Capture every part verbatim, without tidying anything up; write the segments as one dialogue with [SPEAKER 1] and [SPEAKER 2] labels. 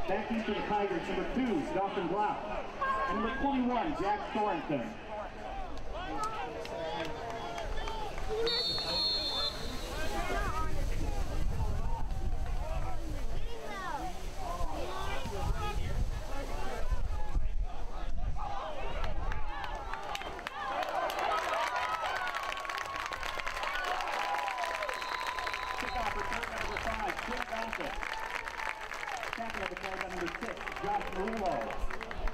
[SPEAKER 1] Back east of the Tigers, number two, Dawson Blau. And number twenty-one, Jack Sorensen. Kickoff return number five, Jim Bassett. Tackle of the play by number six, Josh Marulo.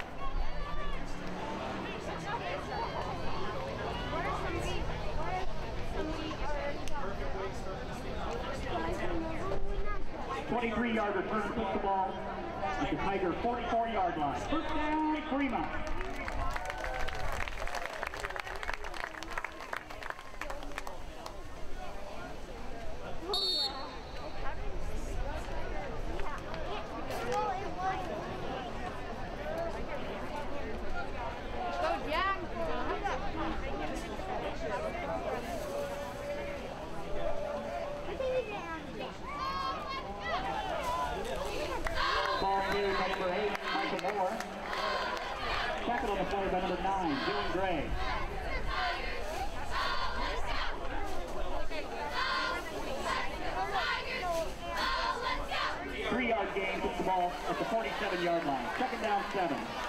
[SPEAKER 1] twenty-three yard return, puts the ball at the Tiger forty-four yard line. First down, Fremont. Ball carried by number eight, Michael Moore. Tackle on the play by number nine, Dylan Gray. Three yard gain, puts the ball at the forty-seven yard line. Second down, seven.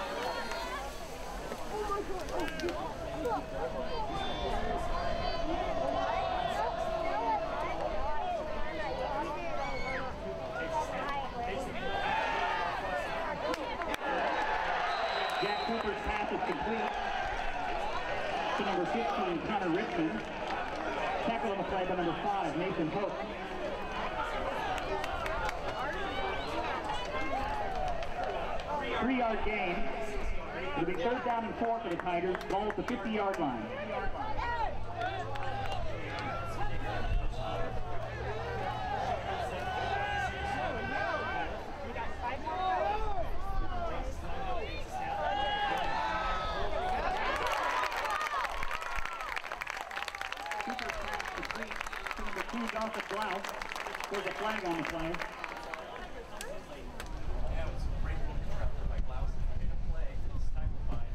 [SPEAKER 1] Jack Cooper's pass is complete to number fifteen, Connor Richmond. Tackle on the play by number five, Nathan Hook. Three yard gain. It'll be third down and four for the Tigers. Ball at the fifty yard line. Two Dawson Blau. There's a flag on the play.
[SPEAKER 2] Yeah, it was a great one interrupted by Blau. He made a play. It's time to find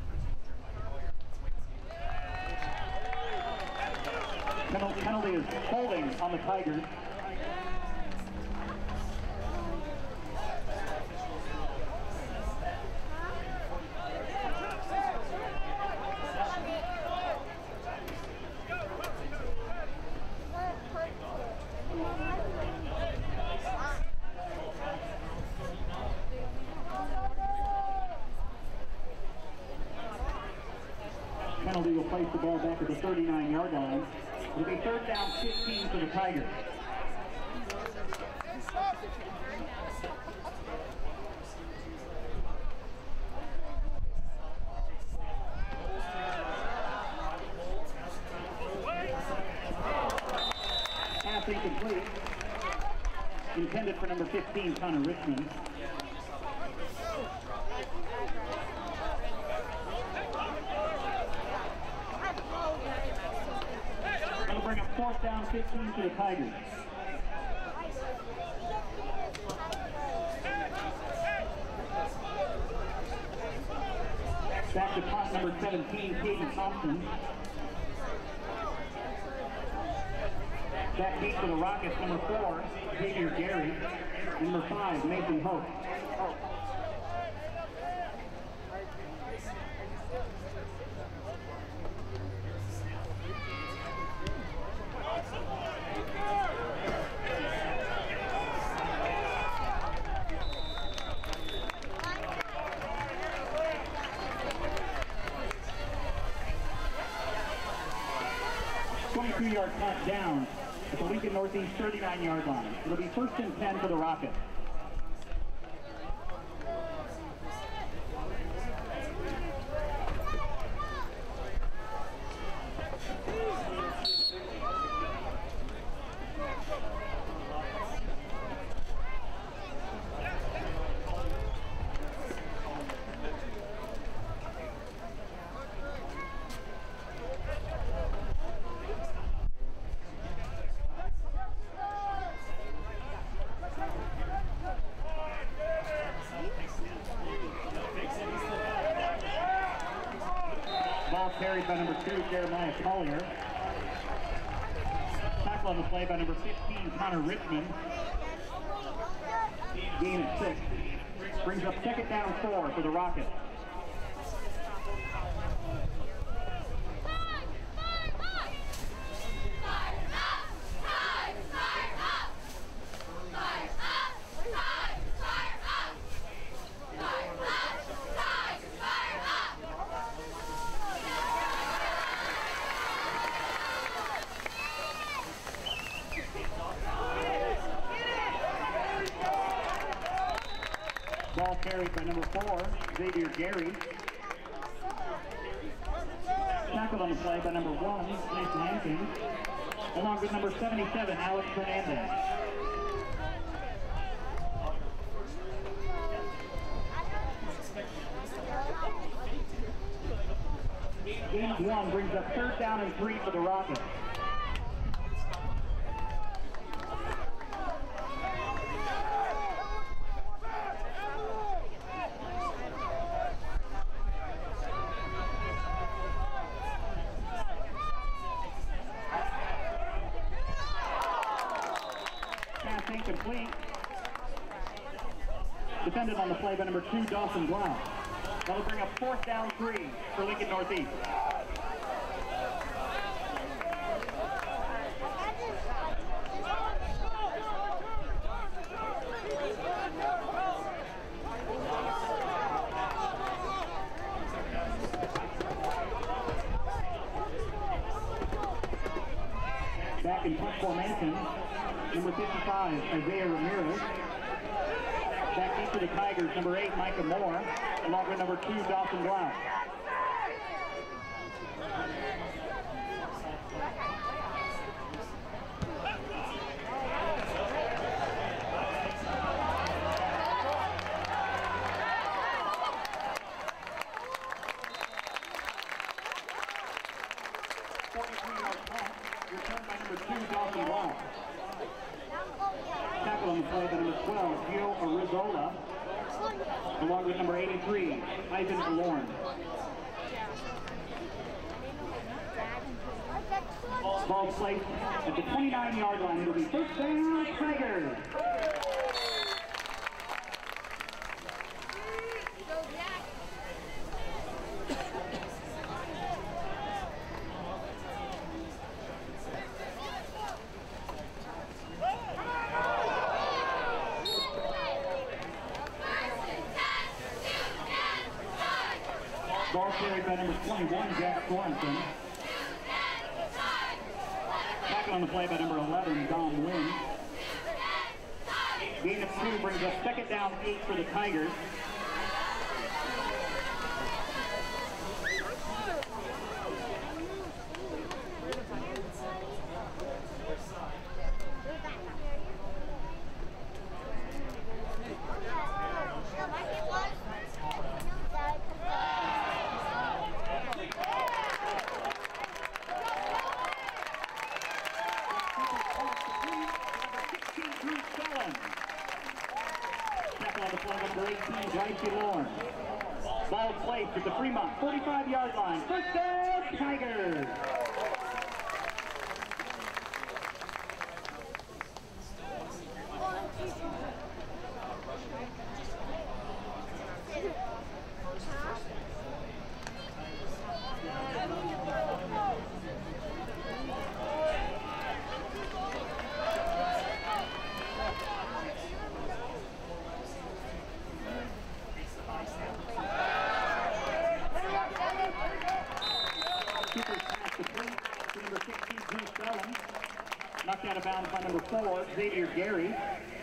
[SPEAKER 1] Let's wait and see. Penalty is holding on the Tigers. Penalty will place the ball back at the thirty-nine yard line. It'll be third down fifteen for the Tigers. Pass incomplete. Intended for number fifteen, Connor Richmond. That'll bring up fourth down fifteen to the Tigers. Back to punt number seventeen, Caden Thompson. Back deep to the Rockets, number four, Xavier Gary. Number five, Nathan Hope. twenty-two yard punt down at the Lincoln Northeast thirty-nine yard line. It'll be first and ten for the Rockets. carried by number two, Jeremiah Collier. Tackle on the play by number fifteen, Connor Richmond. Gain at six. Brings up second down four for the Rockets. Ball carried by number four, Xavier Gary. Tackled on the play by number one, Nathan Hankins, along with number seventy-seven, Alex Fernandez. Game one brings up third down and three for the Rockets. Incomplete. Defended on the play by number two, Dawson Blount. That'll bring up fourth down three for Lincoln Northeast. Back in punt formation, number fifty-five, Isaiah Ramirez. Back into the Tigers, number eight, Micah Moore, along with number two, Dawson Blount. forty-three yard punt, returned by number two, Dawson Blount. Tackle on the play by number twelve, Gio Arizola, along with number eighty-three, Ivan Alorn. Ball placed at the twenty-nine yard line. It'll be first down, Tigers. Ball carried by number twenty-one, Jack Sorensen. Tackle on the play by number eleven, Dom Wynn. Gain of two brings up second down eight for the Tigers. Ball placed at the Fremont forty-five yard line. First down, Tigers. Knocked out of bounds by number four, Xavier Gary.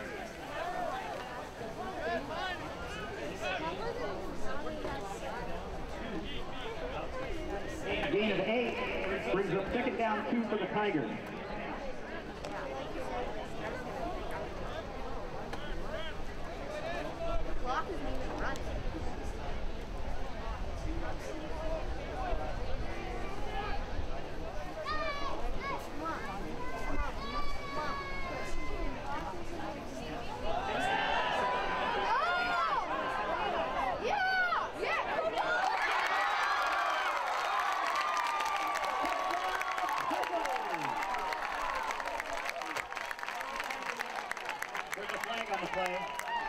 [SPEAKER 1] Gain of eight brings up second down two for the Tigers. Clock is moving right. play.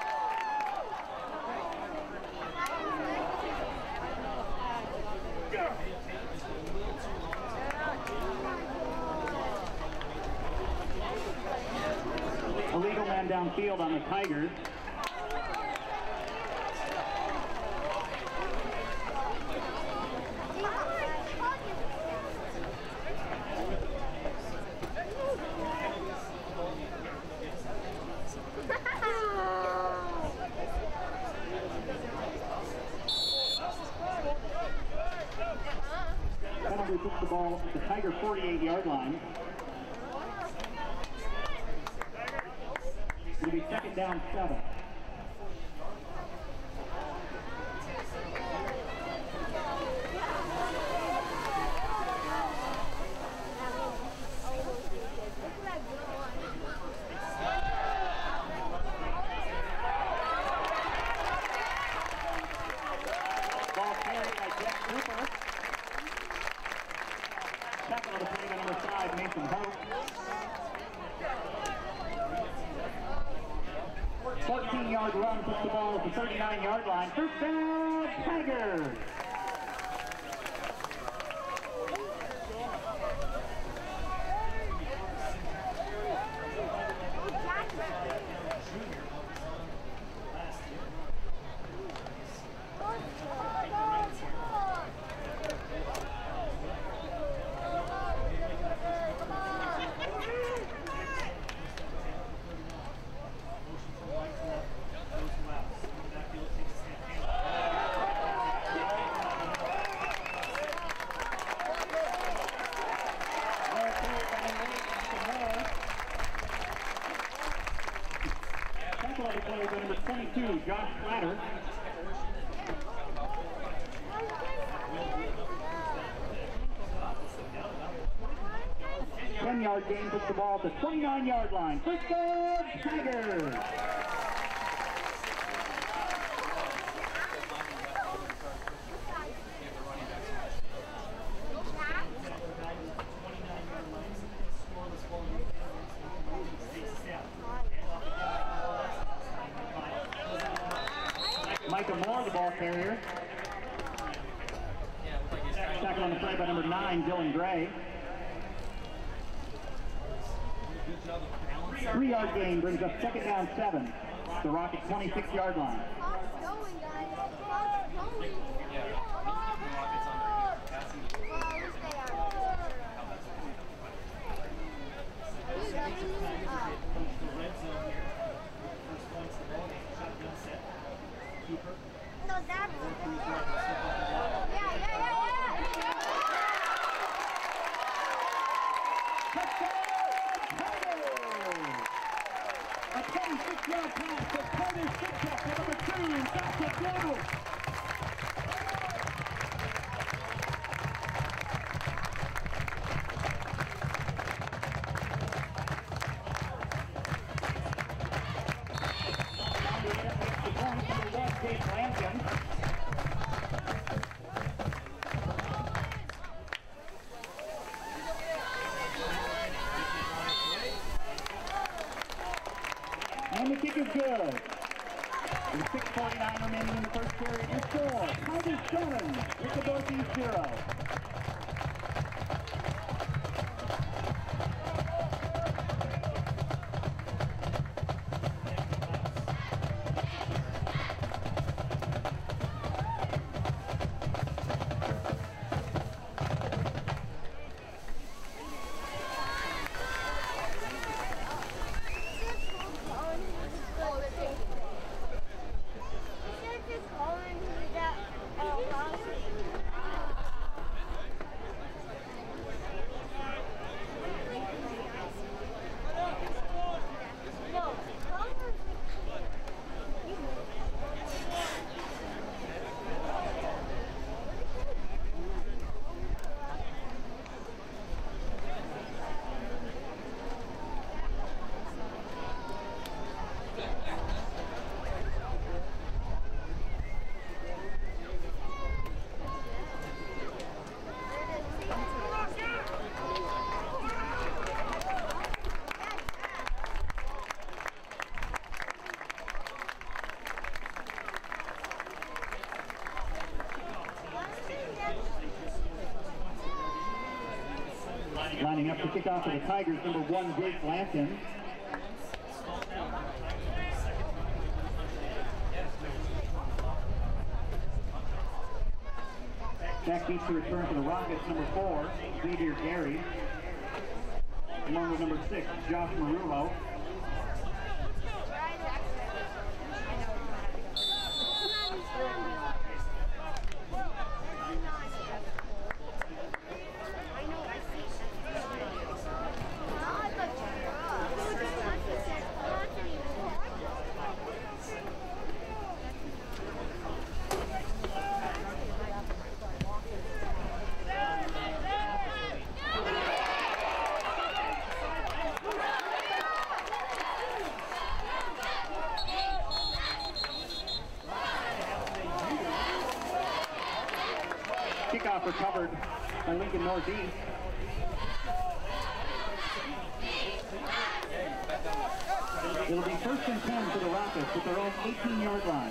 [SPEAKER 1] Illegal man downfield on the Tigers. Penalty puts the ball at the Tiger forty-eight yard line. It'll be second down seven. Ball carried by Jack Cooper. Second on the play by number five, Mason Hope. fourteen yard run puts the ball at the thirty-nine yard line. First down, Tigers. Number twenty-two, Josh Platter. ten yard gain puts the ball at the twenty-nine yard line. First down, Tigers. Micah Moore, the ball carrier. Tackle on the play by number nine, Dylan Gray. Three yard gain brings up second down seven. The Rockets twenty-six yard line.
[SPEAKER 3] No, that's yeah, yeah, yeah, yeah.
[SPEAKER 1] A twenty-six yard pass to Curtis Sitchuk for number two, Doctor Global. And the kick is good. With six forty-nine remaining in the first period, your score, Tigers seven, Nicobarese zero. to kick off for the Tigers, number one, Jake Blanton. Back beats to return for the Rockets, number four, Xavier Gary. Along with number six, Josh Marullo. Kickoff recovered by Lincoln Northeast. It'll be first and ten for the Rockets at their own eighteen-yard line.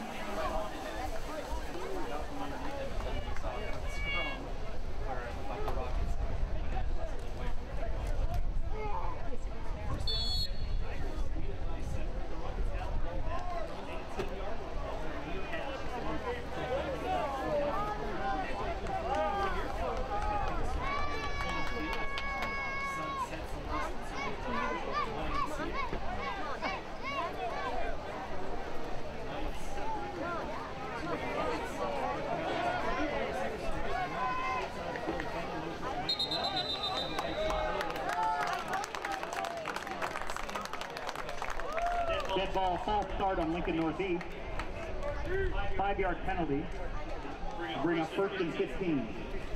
[SPEAKER 1] Dead ball, false start on Lincoln Northeast. Five-yard penalty. Bring up first and fifteen.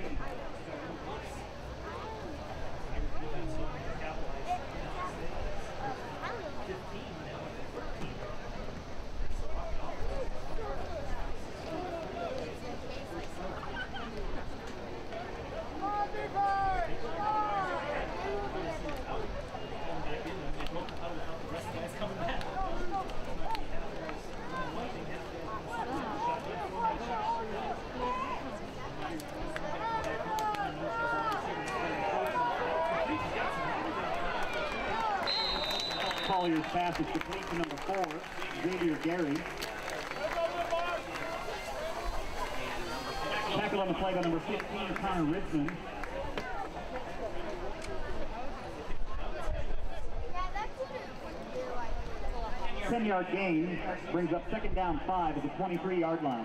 [SPEAKER 1] Collier's pass is complete to number four, Xavier Gary. Tackle on the play by number fifteen, Connor Richmond. ten-yard gain brings up second down five at the twenty-three-yard line.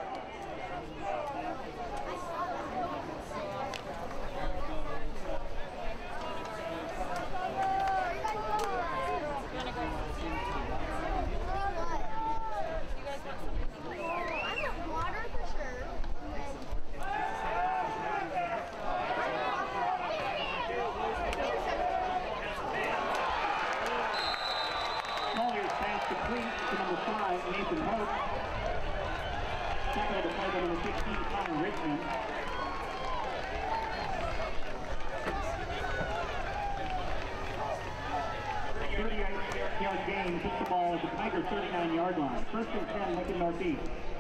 [SPEAKER 1] thirty-yard gain, puts the ball at the Tiger thirty-nine-yard line. First and ten, Lincoln Northeast.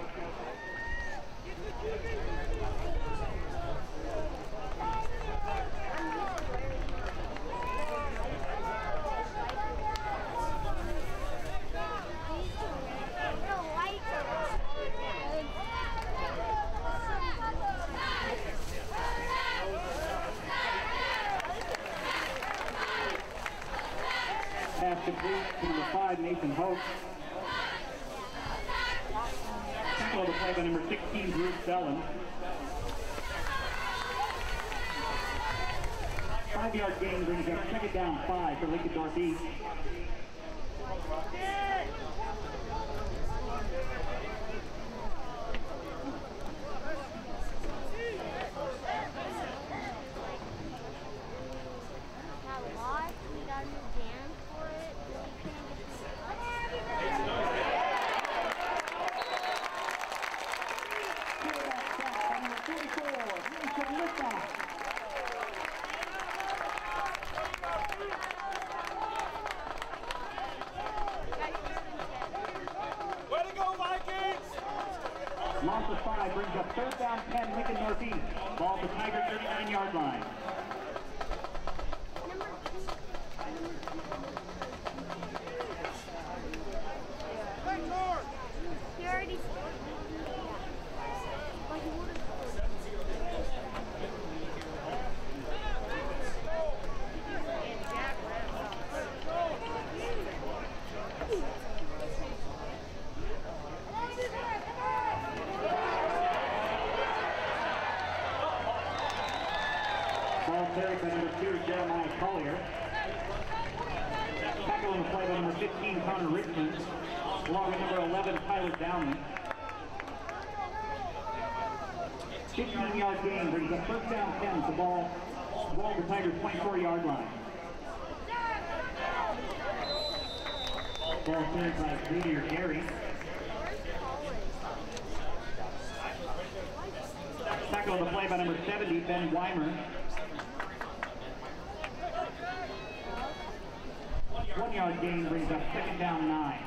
[SPEAKER 1] Pass complete to number five, Nathan Hope. Tackle of the play by number sixteen, Bruce Dellen. Five-yard gain brings up second down five for Lincoln Northeast. Loss of five brings up third down ten, Lincoln Northeast. Ball to Tiger thirty-nine-yard line.
[SPEAKER 3] Number
[SPEAKER 1] Jeremiah Collier. Tackle on the play by number fifteen, Connor Richmond, along with number eleven, Tyler Downey. fifteen-yard gain brings up first down ten. The ball, the ball to the Tigers' twenty-four-yard line. Ball cleared by Xavier Gary. Tackle on the play by number seventy, Ben Weimer. One-yard gain brings up second down nine.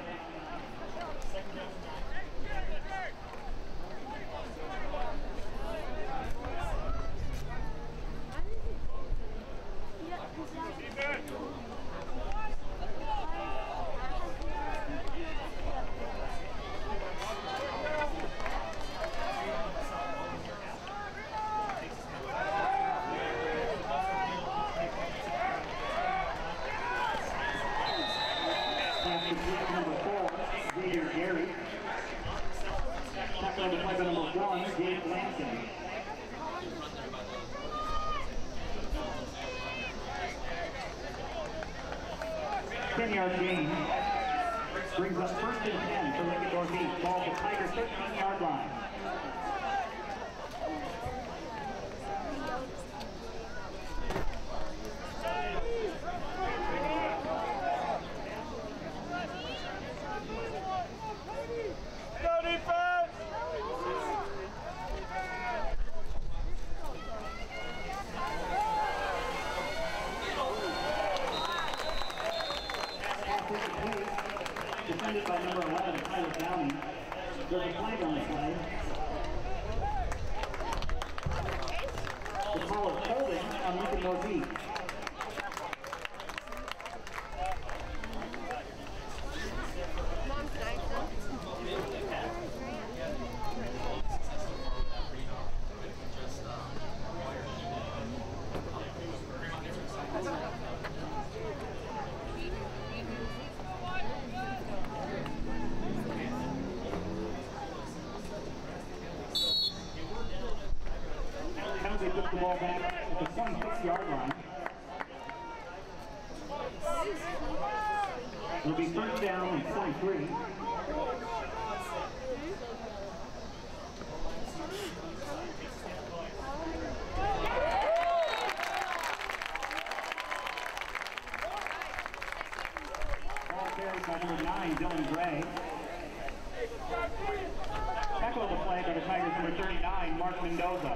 [SPEAKER 1] ten-yard gain brings us first and ten for Lincoln Northeast. Ball to Tigers' thirteen-yard line.
[SPEAKER 4] Go defense!
[SPEAKER 1] Defended by number eleven, Tyler Downey. There's a flag on the play. The call is holding on Lincoln Northeast. They took the ball back at the twenty-six-yard line. It'll be first down and twenty-three. Ball carried by number nine, Dylan Gray. Tackle of the play by the Tigers, number thirty-nine, Mark Mendoza.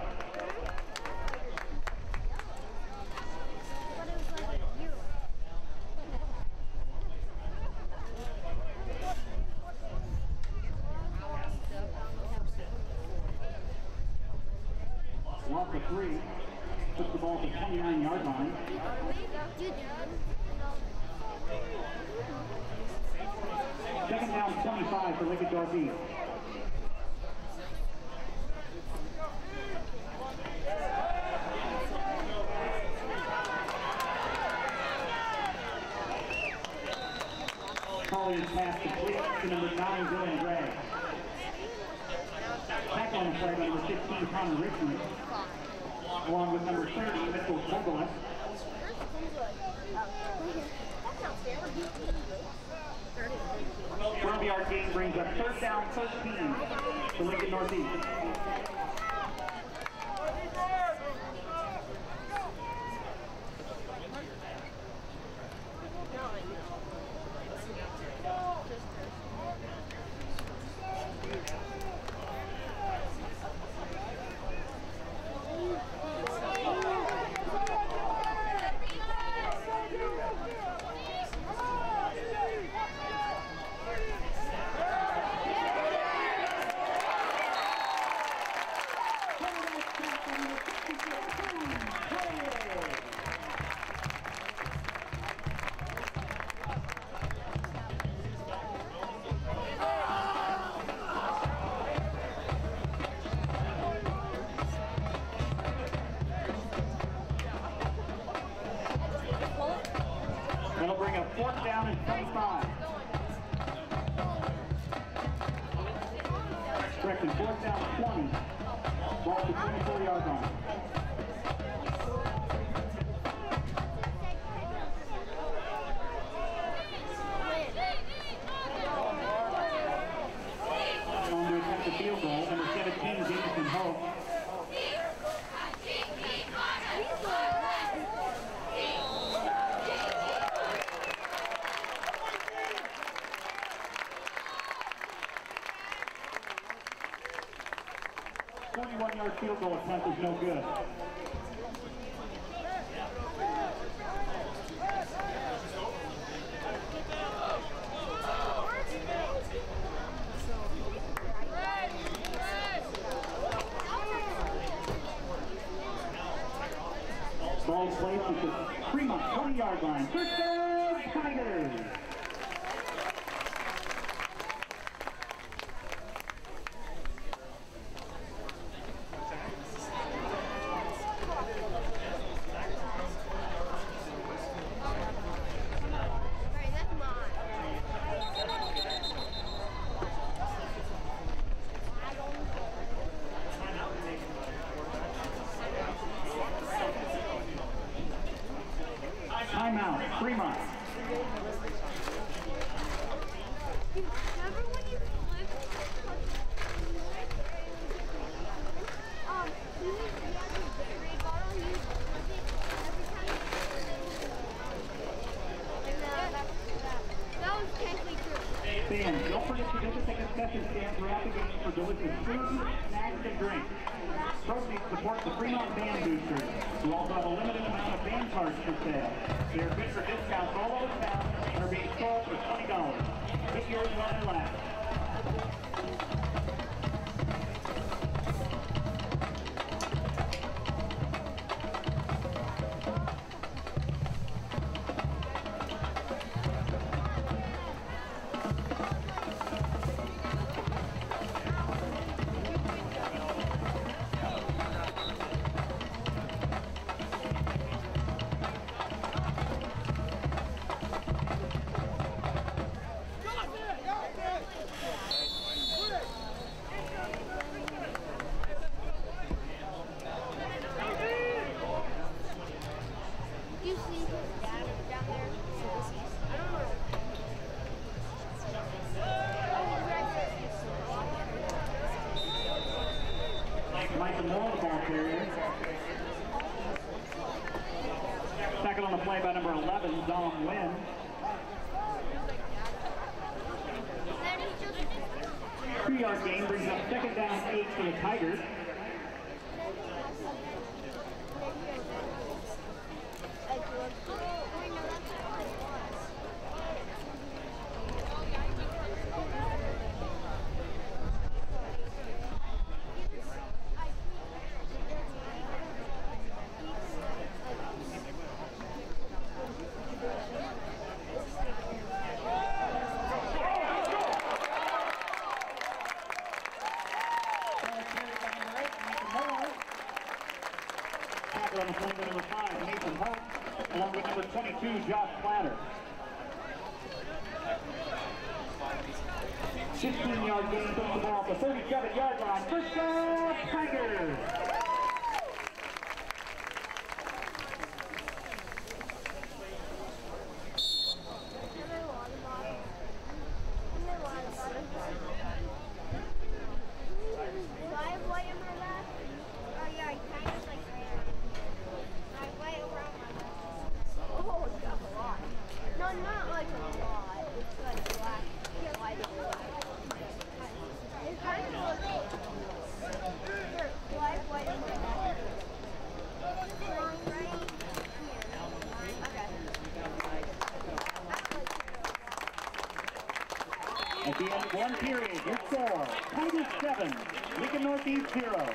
[SPEAKER 1] Walker three, took the ball to the twenty-nine-yard line. Second down, twenty-five for Lincoln Northeast. Collier's pass complete to number nine, Dylan Gray. Tackle on the play by number fifteen, Connor Richmond, along with number thirty, Mitchell Soboleff. twelve-yard gain brings up third down, thirteen to Lincoln Northeast. That'll bring up fourth down and twenty-five. Correction, fourth down twenty. Ball to twenty-four-yard line. field goal. Number seventeen, Jameson Hope. forty-one yard field goal attempt is no good. Ball placed at the Fremont twenty yard line. First down, Tigers. Timeout, Fremont.
[SPEAKER 3] Remember when you flipped? Um, he was the other spray bottle, he used to flip it every time he like that. That was technically true.
[SPEAKER 1] Fans, don't forget to visit the concession stand throughout the game for delicious food, snacks, and drinks. Proceeds support the Fremont Band Boosters, who also have a limited amount of band cards for sale. They are good for discounts all over town and are being sold for twenty dollars. Get yours while they last.
[SPEAKER 3] You see his dad down there? I don't know. Oh, right there.
[SPEAKER 1] Mike Moore, the ball carrier. Second on the play by number eleven, Dom Wynn. Two yard gain brings up second down eight for the Tigers. On the play by number five, Nathan Hunt, along with number twenty-two, Josh Platter. fifteen yard gain, puts the ball at the thirty-seven yard line. First down, Tigers.
[SPEAKER 3] Not like a lot. It's like black, white, and black. It's kind of like here, black, white, and black. Long right here. Okay.
[SPEAKER 1] At the end of one period, your score, Tigers seven, Lincoln Northeast zero.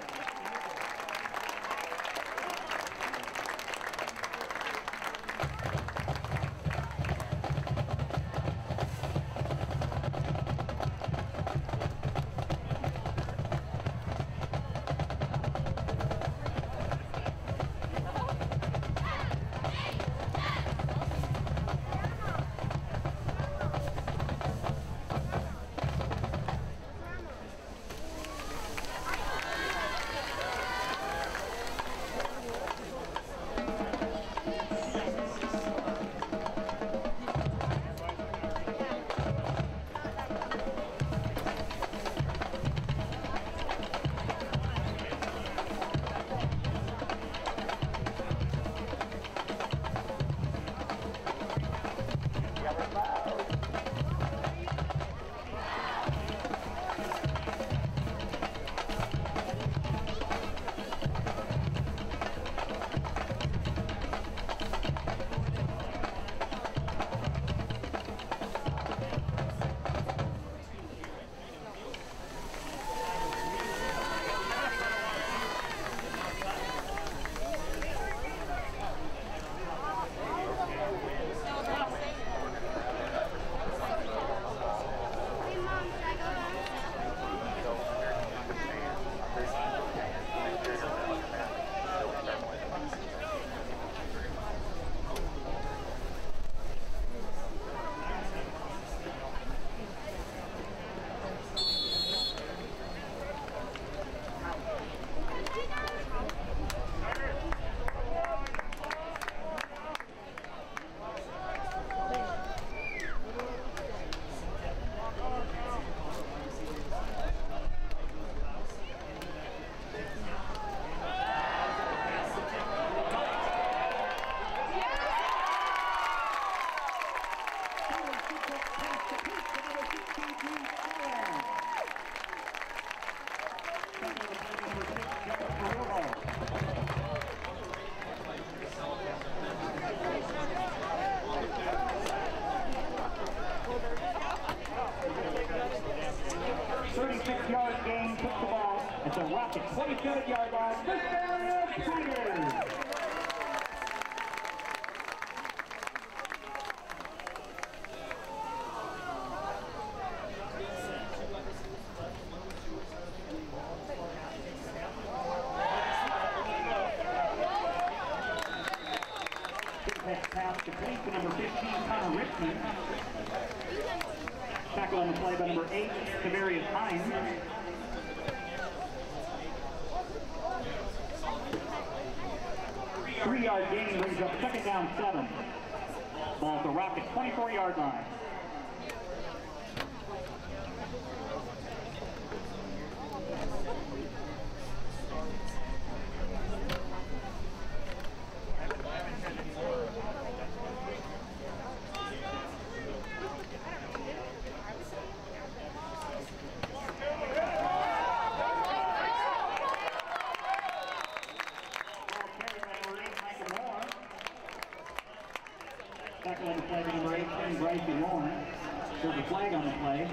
[SPEAKER 1] thirty-six yard gain, took the ball at the Rocket twenty-seven yard line. First down, Tigers. Pass complete to number fifteen, Connor Richmond. Tackle on the play by number eight, Tavarius Hines. Three yard gain brings up second down seven. Ball at the Rocket twenty-four yard line. Tackle on the play by number eighteen, Bryson Warren. There's a flag on the play.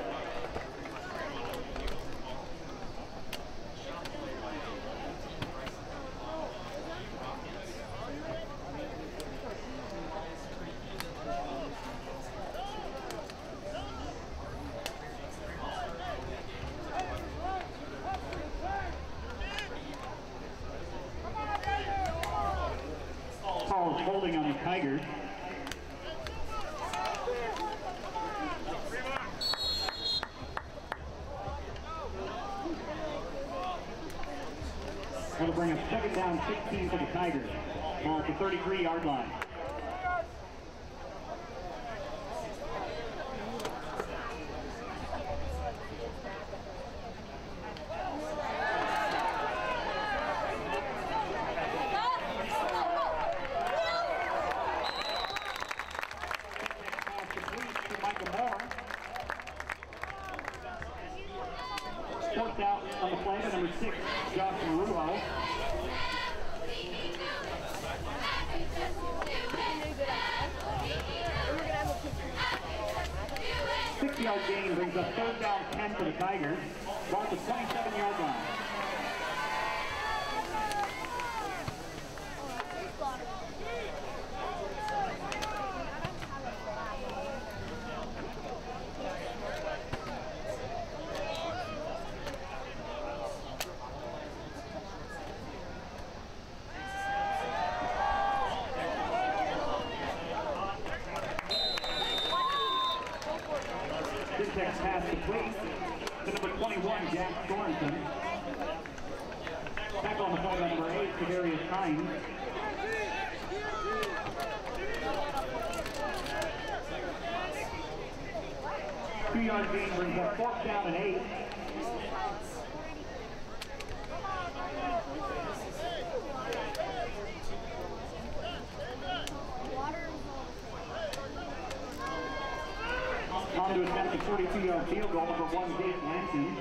[SPEAKER 1] Paul's holding on the Tigers. That'll bring us second down sixteen for the Tigers. Ball at the thirty-three yard line. Fourth out on the play by number six, Josh Marujo. Six yard gain brings up third down ten for the Tigers. Ball at the twenty-seven yard line. Syntax pass complete to number twenty-one, Jack Thornton. Tackle on the play by number eight, Tavarius Hines. Two yard gain brings up fourth down and eight. On to attempt a forty-two yard field goal, number one, Dave Lansing.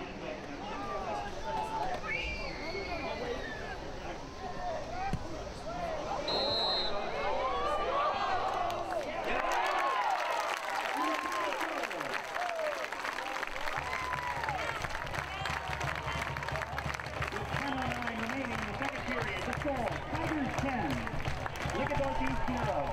[SPEAKER 1] With ten oh nine remaining in the second period, the score, Tigers ten, Nicodorky zero.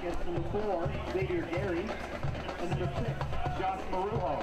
[SPEAKER 1] gets number four, Xavier Gary, and number six, Josh Marujo.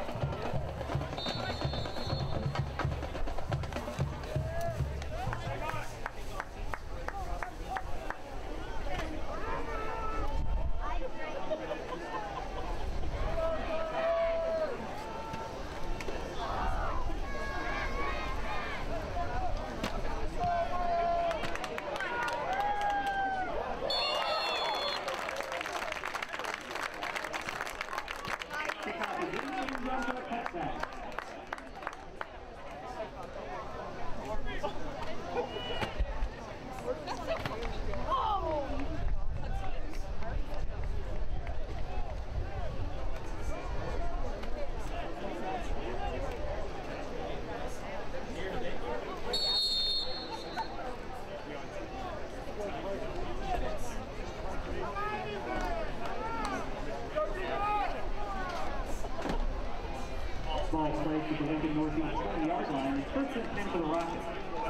[SPEAKER 1] Ball played to the Lincoln Northeast twenty yard line. First and ten for the Rockets.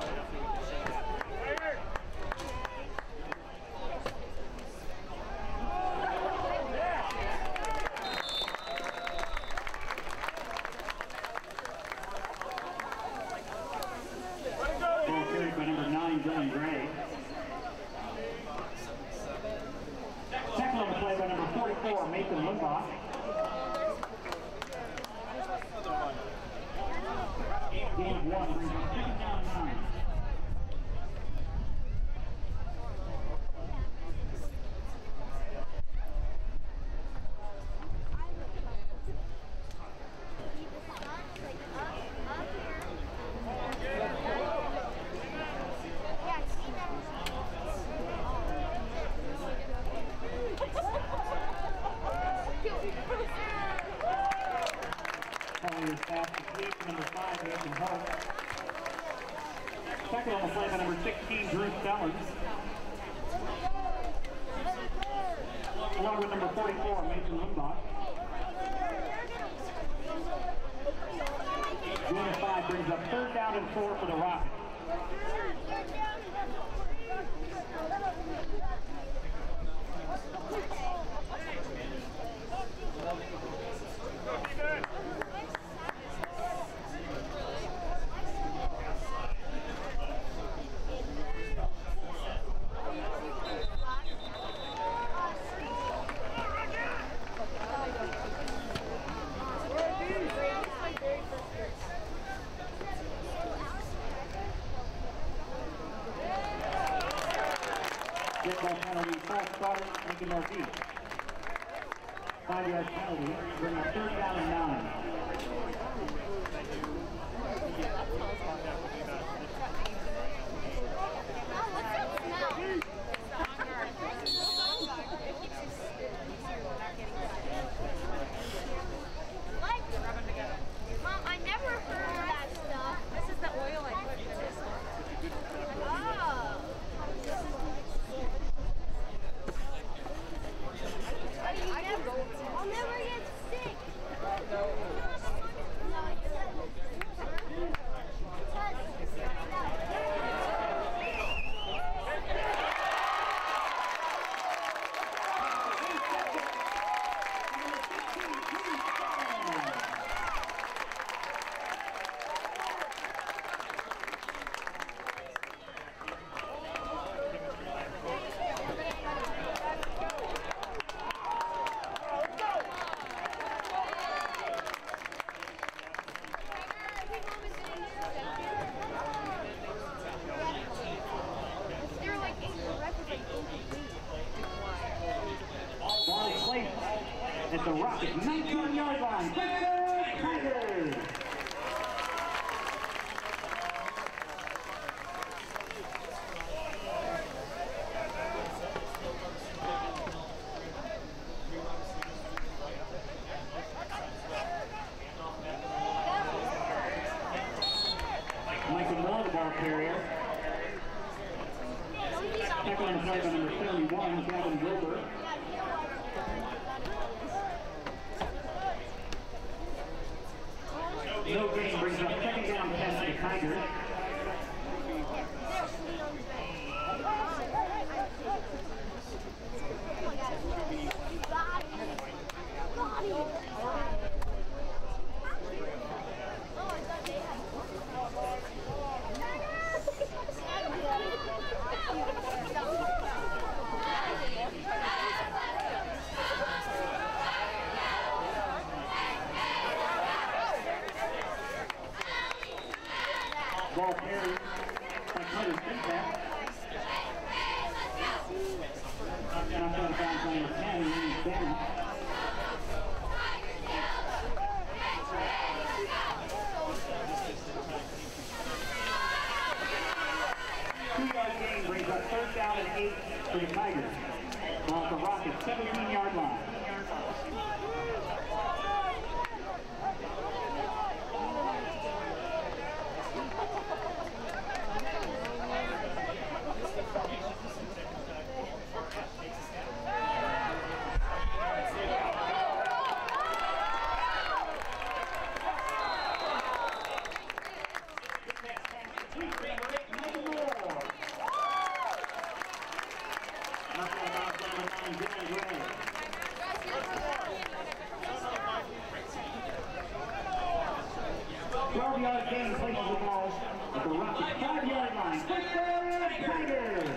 [SPEAKER 1] Ball carried by number nine, Dylan Gray. Tackle on the play by number forty-four, Mason Limbach. Game one, brings up second down and nine. Calling his pass complete to number five, Nathan Hope. Second on the play by number sixteen, Drew Stellins. Along with number forty-four, Mason Limbach. Gain of five brings up third down and four for the Rockets. Get ball penalty, false start, Lincoln Northeast. Five yard penalty, bring up third down and nine.
[SPEAKER 3] Mom, I never heard of that stuff. This is the oil I put in this one. Oh. I never, I'll never get sick.
[SPEAKER 1] Ball placed at the Rockets' nineteen yard line. Touchdown, Tigers! Michael Moore, the ball carrier. Second on the play by number seventy-one, Gavin Gilbert. No gain brings up second down ten for the Tigers.
[SPEAKER 3] Oh my God.
[SPEAKER 1] Ball carried by Clinton Finback. And I'm going to bounce number ten, Lee Bennett. Two-yard gain brings up third down and eight for the Tigers. Ball at the Rockets, seventeen-yard line. twelve-yard gain places the ball at the Rockets five-yard line. First down, Tigers!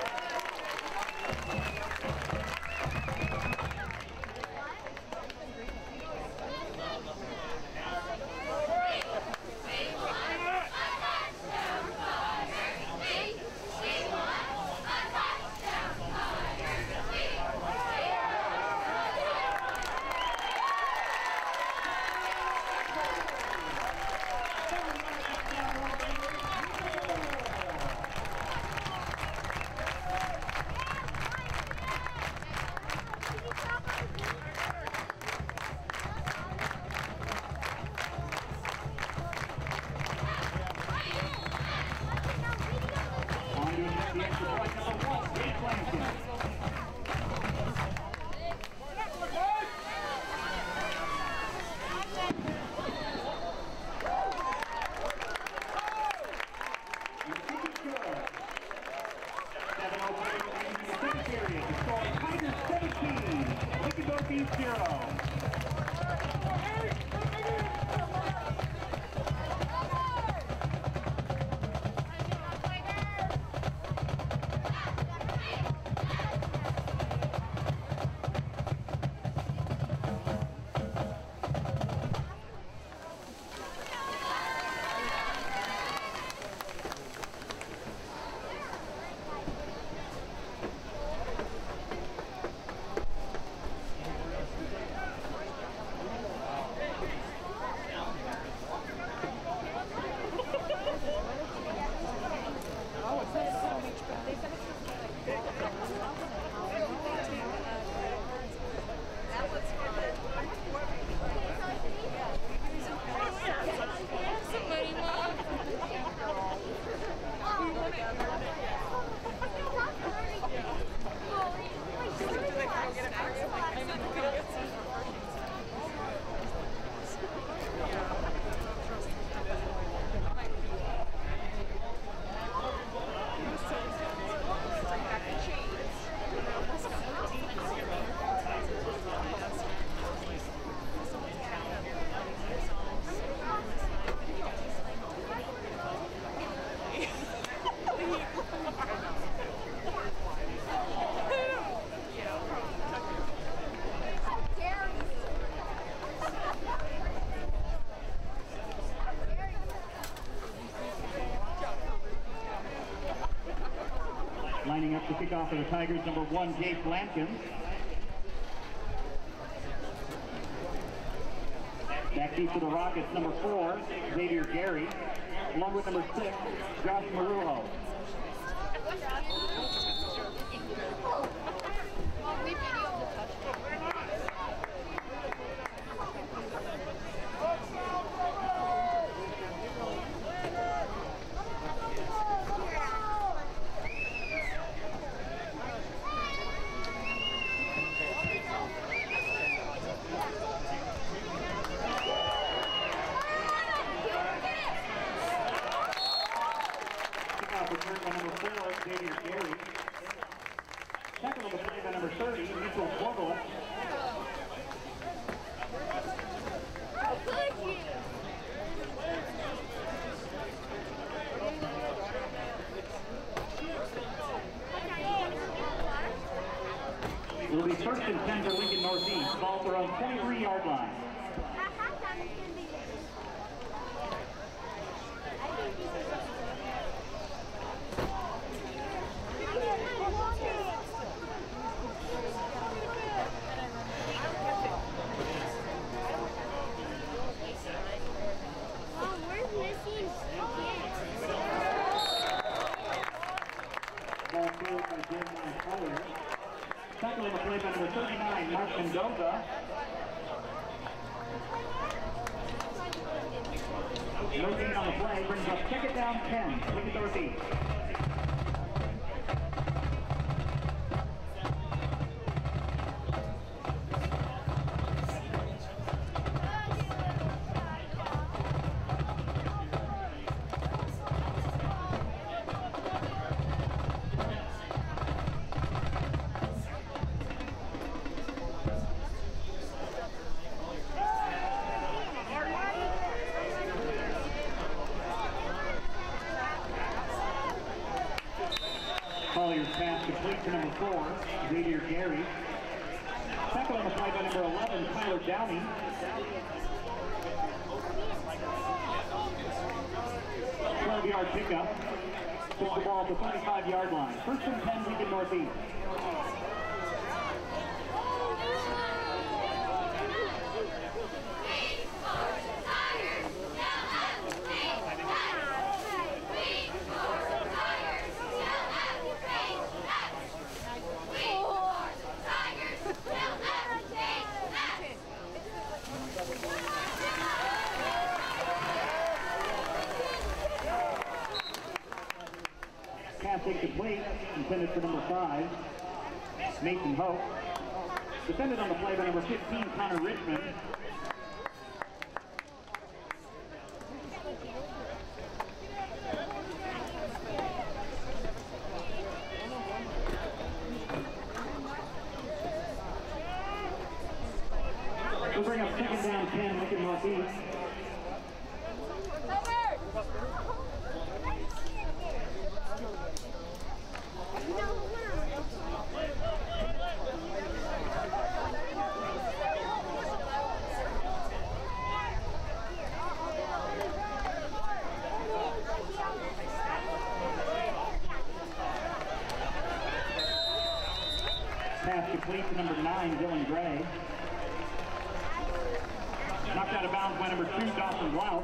[SPEAKER 1] Lining up to kick off for the Tigers, number one, Jake Lampkins. Back deep for the Rockets, number four, Xavier Gary. Along with number six, Josh Marujo. Return by number four, Xavier Gary. at their own twenty-three yard line. Ball field by Jeremiah Collier. Second on the play by number thirty-nine, Mark Mendoza. No gain on the play, brings up second down ten, Lincoln Northeast. Collier's pass complete to number four, Xavier Gary. Second on the play by number eleven, Tyler Downey. twelve yard pickup. Puts the ball at the thirty-five yard line. First and ten, Lincoln Northeast. Pass incomplete, intended for number five, Nathan Hope. Defended on the play by number fifteen, Connor Richmond. We'll bring up second down ten, Lincoln Northeast. Pass complete to number nine, Dylan Gray. Knocked out of bounds by number two, Dawson Blount.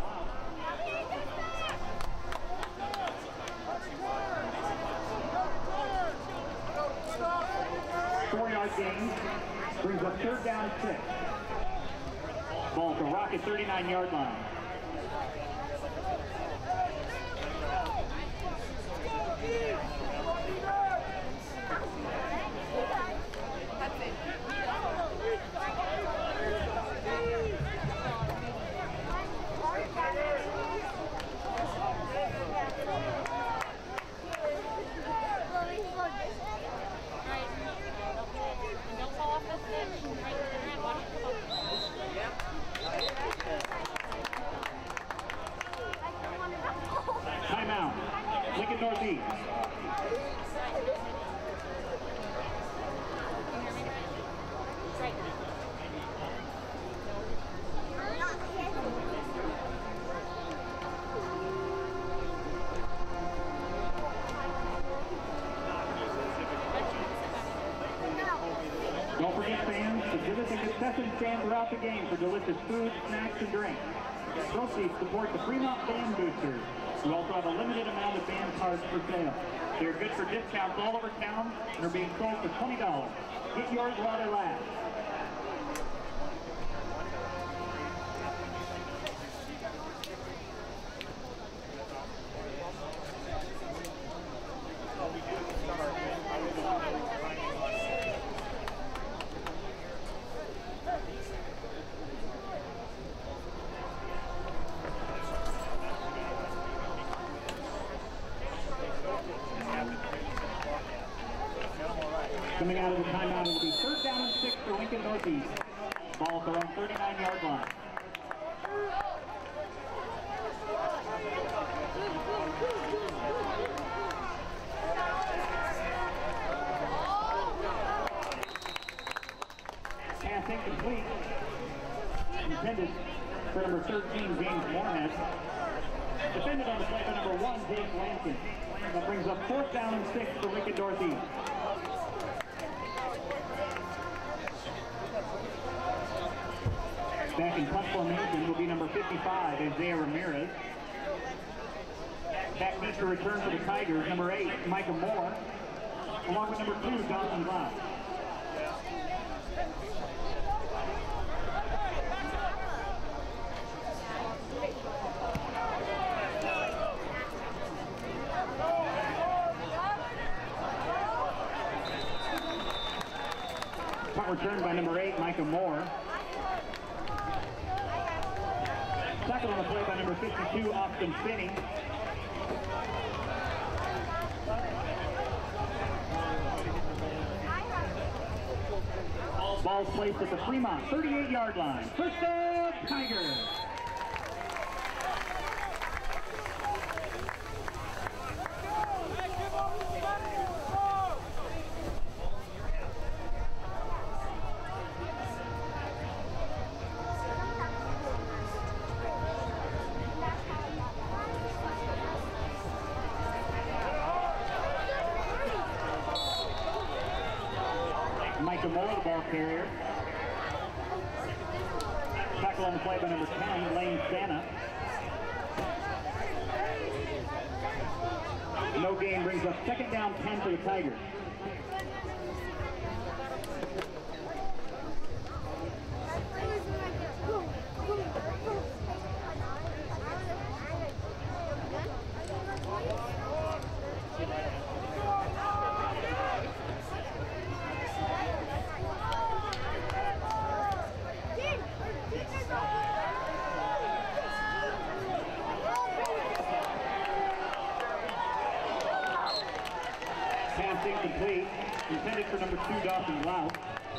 [SPEAKER 1] Four yard gain. Brings up third down six. Ball to Rocket thirty-nine yard line. Timeout. Lincoln Northeast. Don't forget, fans, to visit the concession stand throughout the game for delicious food, snacks, and drinks. Proceeds support the Fremont Band Boosters, who also have a limited amount of band cards for sale. They're good for discounts all over town and are being sold for twenty dollars. Get yours while they last. Coming out of the timeout, it will be third down and six for Lincoln Northeast. Ball at their own thirty-nine yard line. Pass incomplete. Intended for number thirteen, James Moorhead. Defended on the play by number one, Dave Lansing. That brings up fourth down and six for Lincoln Northeast. Back in punt formation will be number fifty-five, Isaiah Ramirez. Back needs to return for the Tigers, number eight, Micah Moore, along with number two, Dawson Glass. Punt return by number eight, Micah Moore. Tackle on the play by number fifty-two, Austin Finney. Ball's placed at the Fremont thirty-eight yard line. First down, Tigers. Micah Moore, the ball carrier. Tackle on the play by number ten, Lane Santa. No gain brings up second down ten for the Tigers. Incomplete. Intended for number two, Dawson Lau.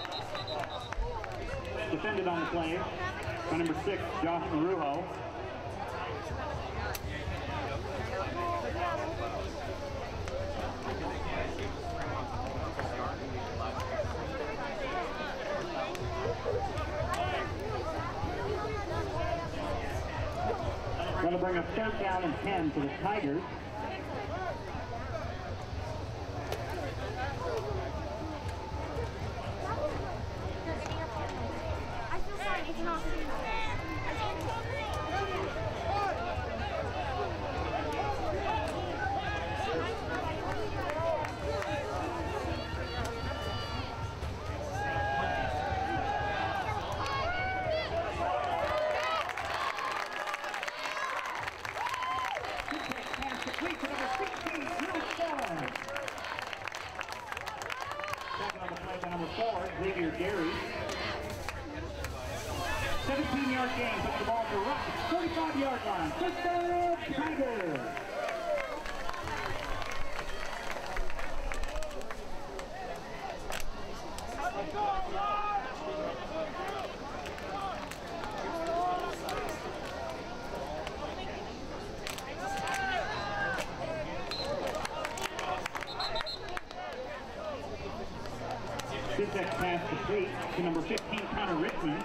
[SPEAKER 1] Defended on the play by number six, Josh Marujo. Going to bring a third down and ten for the Tigers. seventeen yard gain, puts the ball to Rock, forty-five yard line. First down, Tigers. Syntax pass complete to number fifteen, Connor Richmond.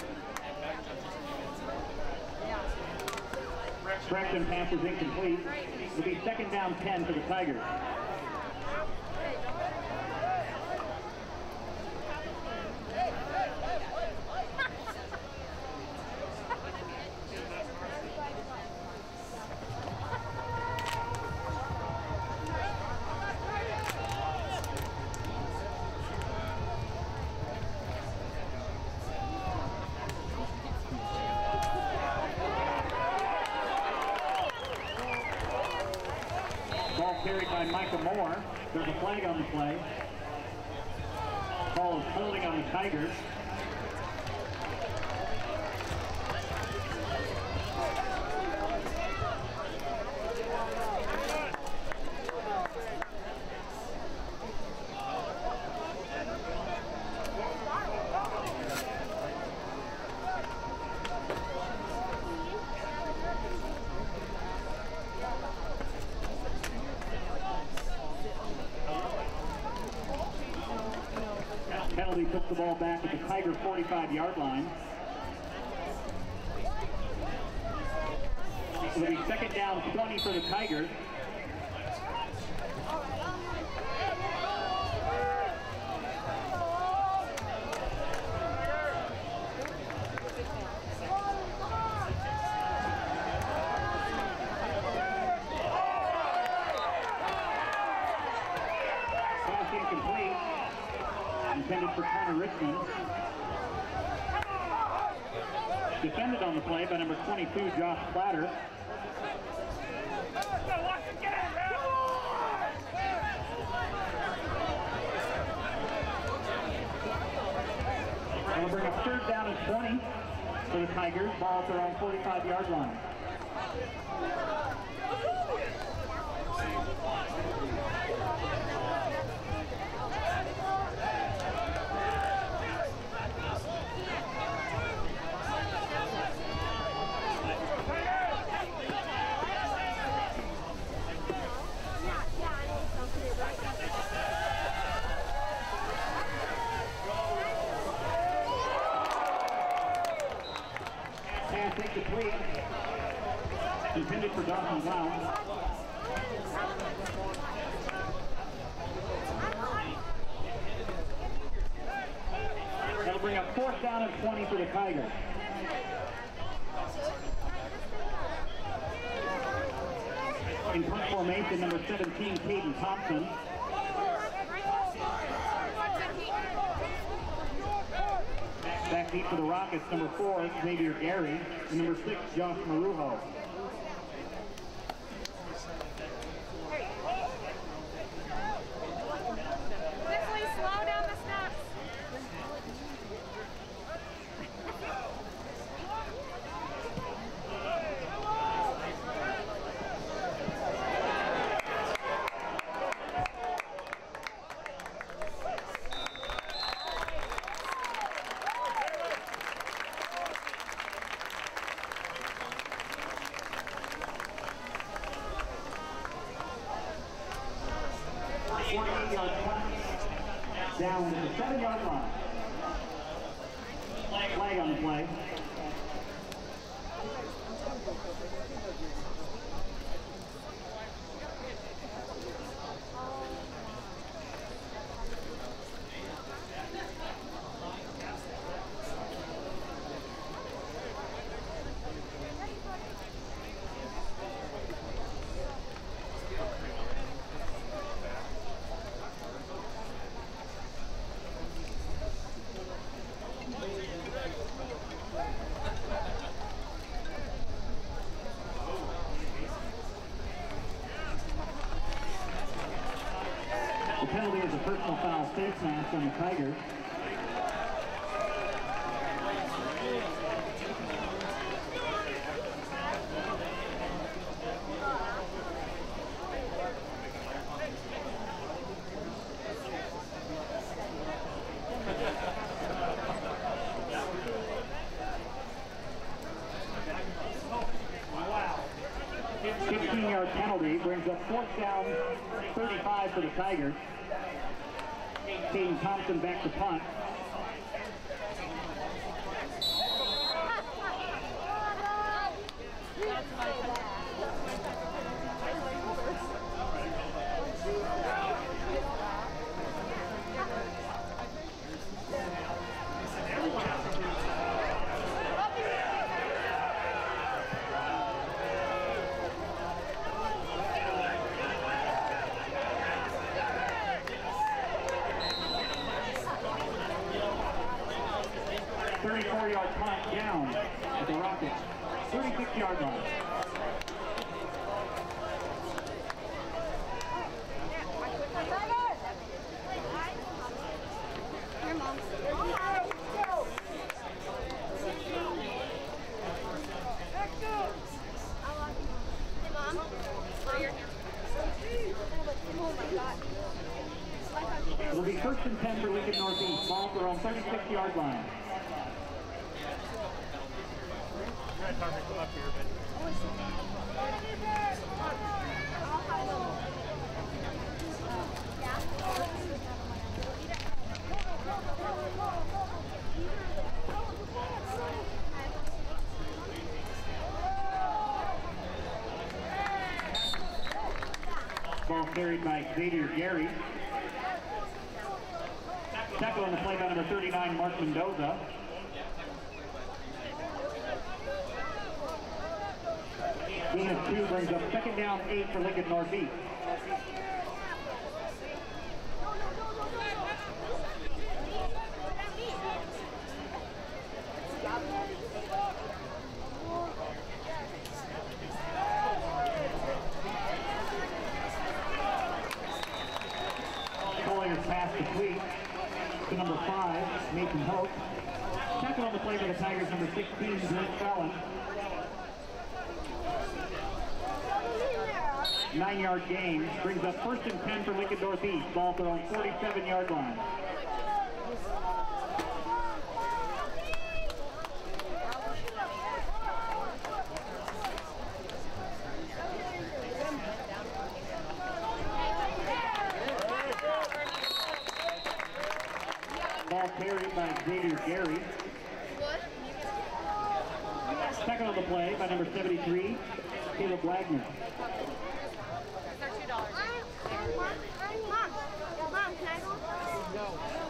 [SPEAKER 1] Braxton pass is incomplete. It'll be second down ten for the Tigers. Carried by Micah Moore. There's a flag on the play. Ball is holding on the Tigers. Penalty penalty puts the ball back at the Tiger forty-five yard line. It'll be second down twenty for the Tigers. Pass incomplete. Intended for Connor Richmond. Defended on the play by number twenty-two, Josh Platter. That'll bring up third down and twenty for the Tigers. Ball at their own forty-five yard line. Pass incomplete. Intended for Dawson Brown. That'll bring up fourth down and twenty for the Tigers. In punt formation, number seventeen, Caden Thompson. Back deep for the Rockets, number four, Xavier Gary, and number six, Josh Marujo.
[SPEAKER 3] Quickly slow down the snaps.
[SPEAKER 1] forty-eight yard punt, down to the seven yard line. Flag on the play. The penalty is a personal foul face mask on the Tigers. fifteen yard penalty brings up fourth down, thirty-five for the Tigers. Caden Thompson back to punt. thirty-four yard punt down at the Rockets, thirty-six yard line.
[SPEAKER 3] Your mom. Hey, Mom. Oh, you're here. Oh, my God.
[SPEAKER 1] It'll be first and ten for Lincoln Northeast. Ball at their own thirty-six yard line.
[SPEAKER 2] I'm trying to come up here, but
[SPEAKER 3] Yeah.
[SPEAKER 1] Ball carried by Xavier Gary. Tackle on the play by number thirty-nine, Mark Mendoza. Gain of two brings up second down eight for Lincoln Northeast. Calling his pass complete to number five, Nathan Hope. Tackle on the play by the Tigers, number sixteen, Brent Fallon. Nine-yard gain brings up first and ten for Lincoln Northeast. Ball thrown forty-seven-yard line. Ball carried by Xavier Gary. Second on the play by number seventy-three, Caleb Wagner.
[SPEAKER 3] Mom, Mom, can I go? No.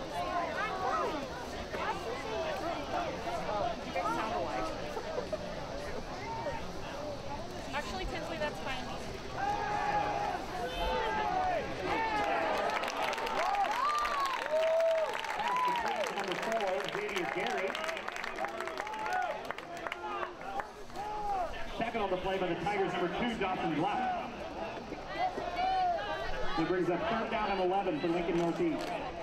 [SPEAKER 5] You guys sound alike. Actually, Tinsley, that's fine.
[SPEAKER 1] Number four, Xavier Gary. Second on the play by the Tigers, number two, Dawson Black. He brings up third down and eleven for Lincoln Northeast.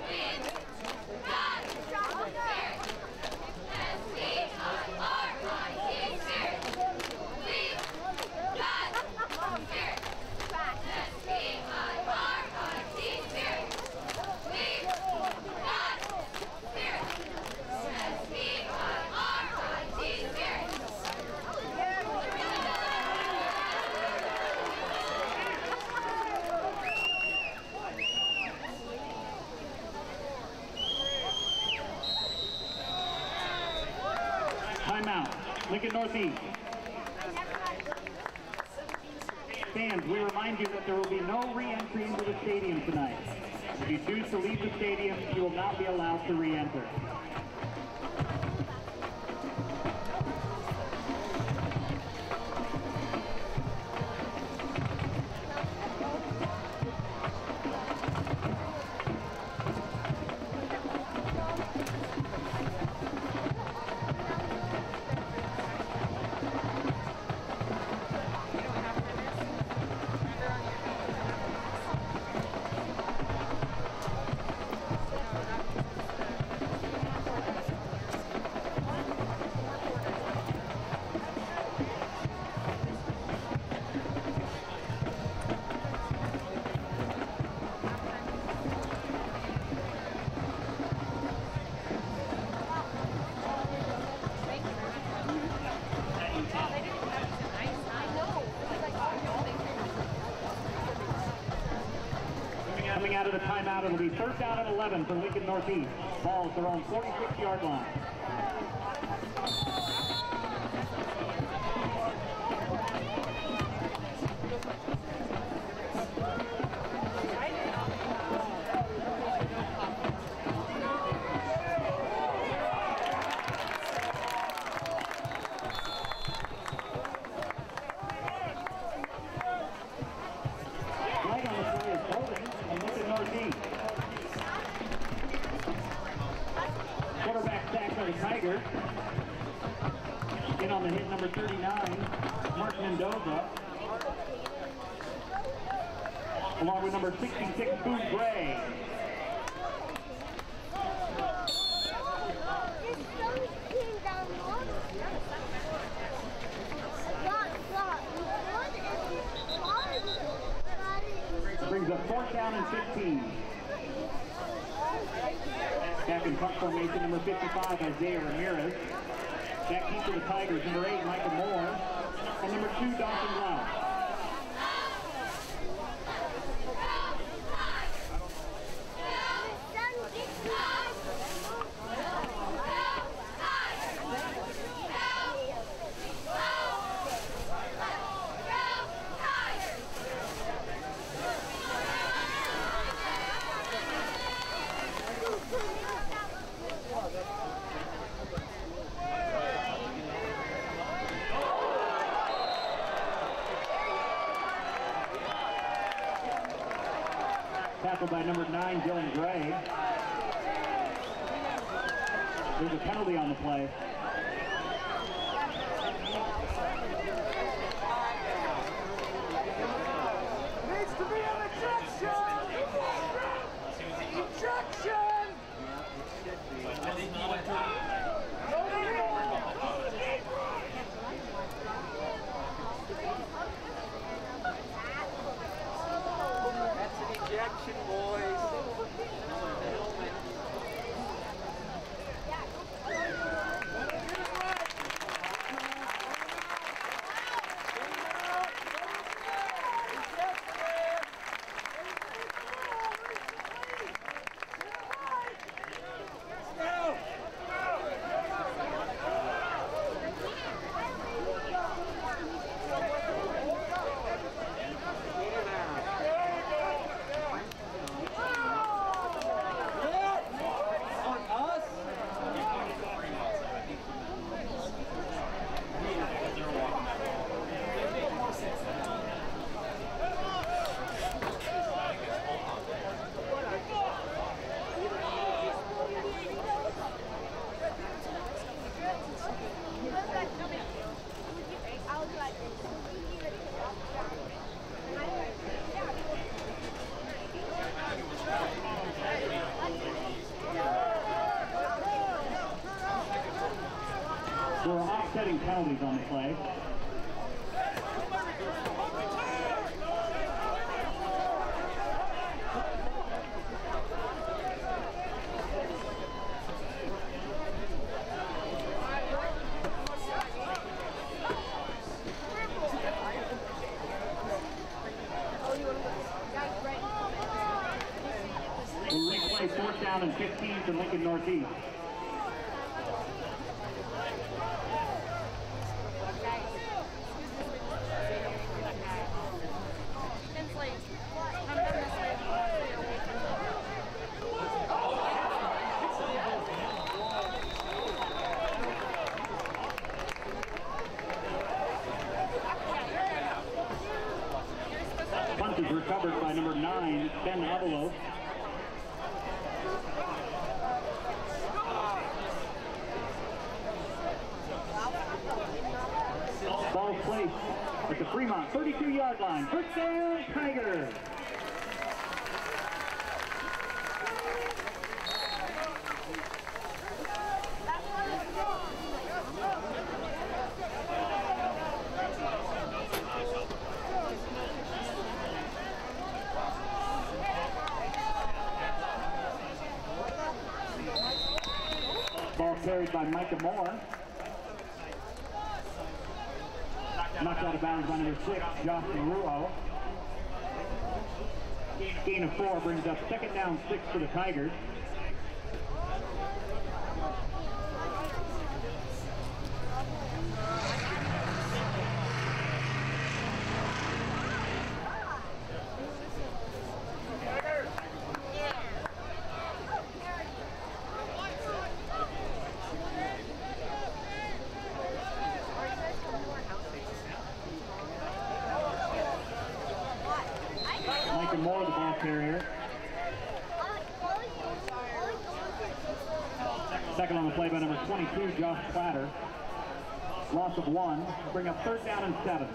[SPEAKER 1] Timeout, Lincoln Northeast. Fans, we remind you that there will be no re-entry into the stadium tonight. If you choose to leave the stadium, you will not be allowed to re-enter. Coming out of the timeout, it'll be third down and eleven for Lincoln Northeast. Ball at their own forty-six-yard line. Flag on the play is holding and Lincoln Northeast. Quarterback sack by the Tigers. In on the hit, number thirty-nine, Mark Mendoza. Along with number sixty-six, Boone Gray. Brings up fourth down and fifteen. Back in punt formation, number fifty-five, Isaiah Ramirez. Back deep for the Tigers, number eight, Michael Moore. And number two, Dawson Blount. tackled by number nine, Dylan Gray. There's a penalty on the play.
[SPEAKER 4] Needs to be an ejection! Ejection! That's an ejection, boys.
[SPEAKER 1] There are offsetting penalties on the play. We'll replay fourth down and fifteen for Lincoln Northeast. Punt is recovered by number nine, Ben Avalo. Ball placed at the Fremont thirty-two yard line. First down, Tigers. Ball carried by Micah Moore. Knocked out of bounds by number six, Josh Ruo. Gain of four brings up second down, six for the Tigers. Micah Moore, the ball carrier. Second on the play by number twenty-two, Josh Platter. Loss of one. Bring up third down and seven.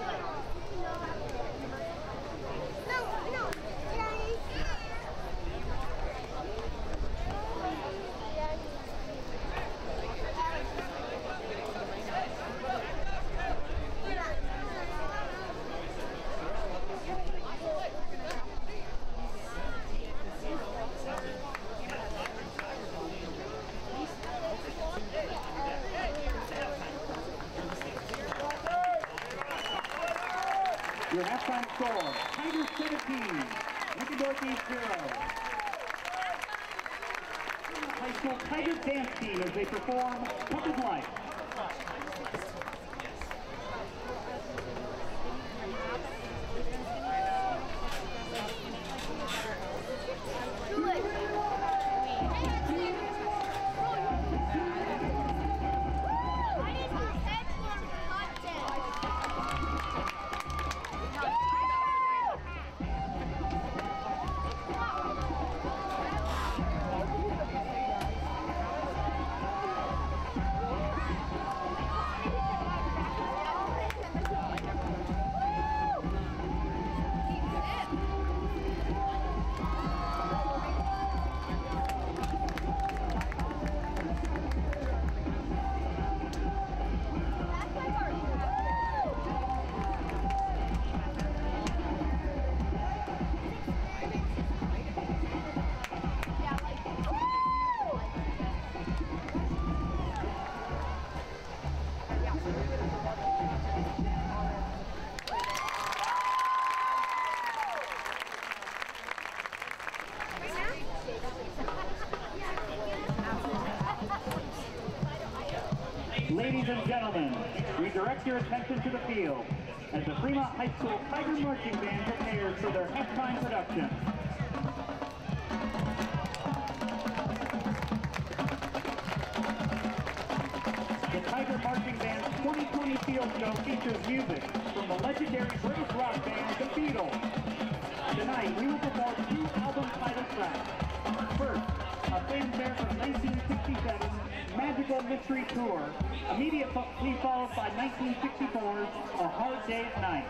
[SPEAKER 1] Your halftime score, Tigers seventeen, Lincoln Northeast zero. High school Tigers dance team as they perform Tough as Life. gentlemen, we direct your attention to the field as the Fremont High School Tiger Marching Band prepares for their halftime production. The Tiger Marching Band's twenty twenty field show features music from the legendary British rock band The Beatles. Tonight, we will perform two album title tracks. First, a fanfare from nineteen sixty-seven's Magical Mystery Tour, immediately followed by nineteen sixty-four's A Hard Day's Night.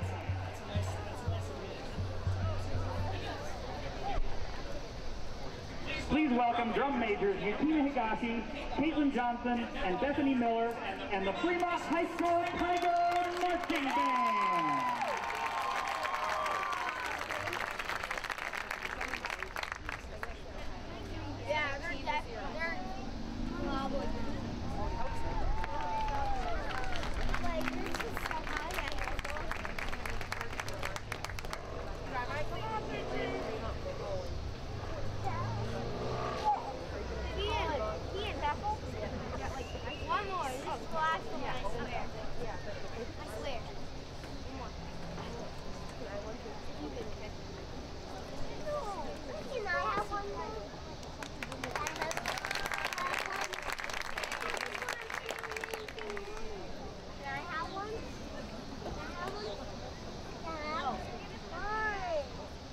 [SPEAKER 1] Please welcome drum majors Yutina Higashi, Caitlin Johnson, and Bethany Miller, and the Fremont High School Tiger Marching Band.
[SPEAKER 3] Yeah, they're def- they're probably like this is so high. He and he and Bethel. One more. This is the last one. I swear. I swear. One more. No, can I have one more? Can I have one? Can I have one? Can I have one? Fine.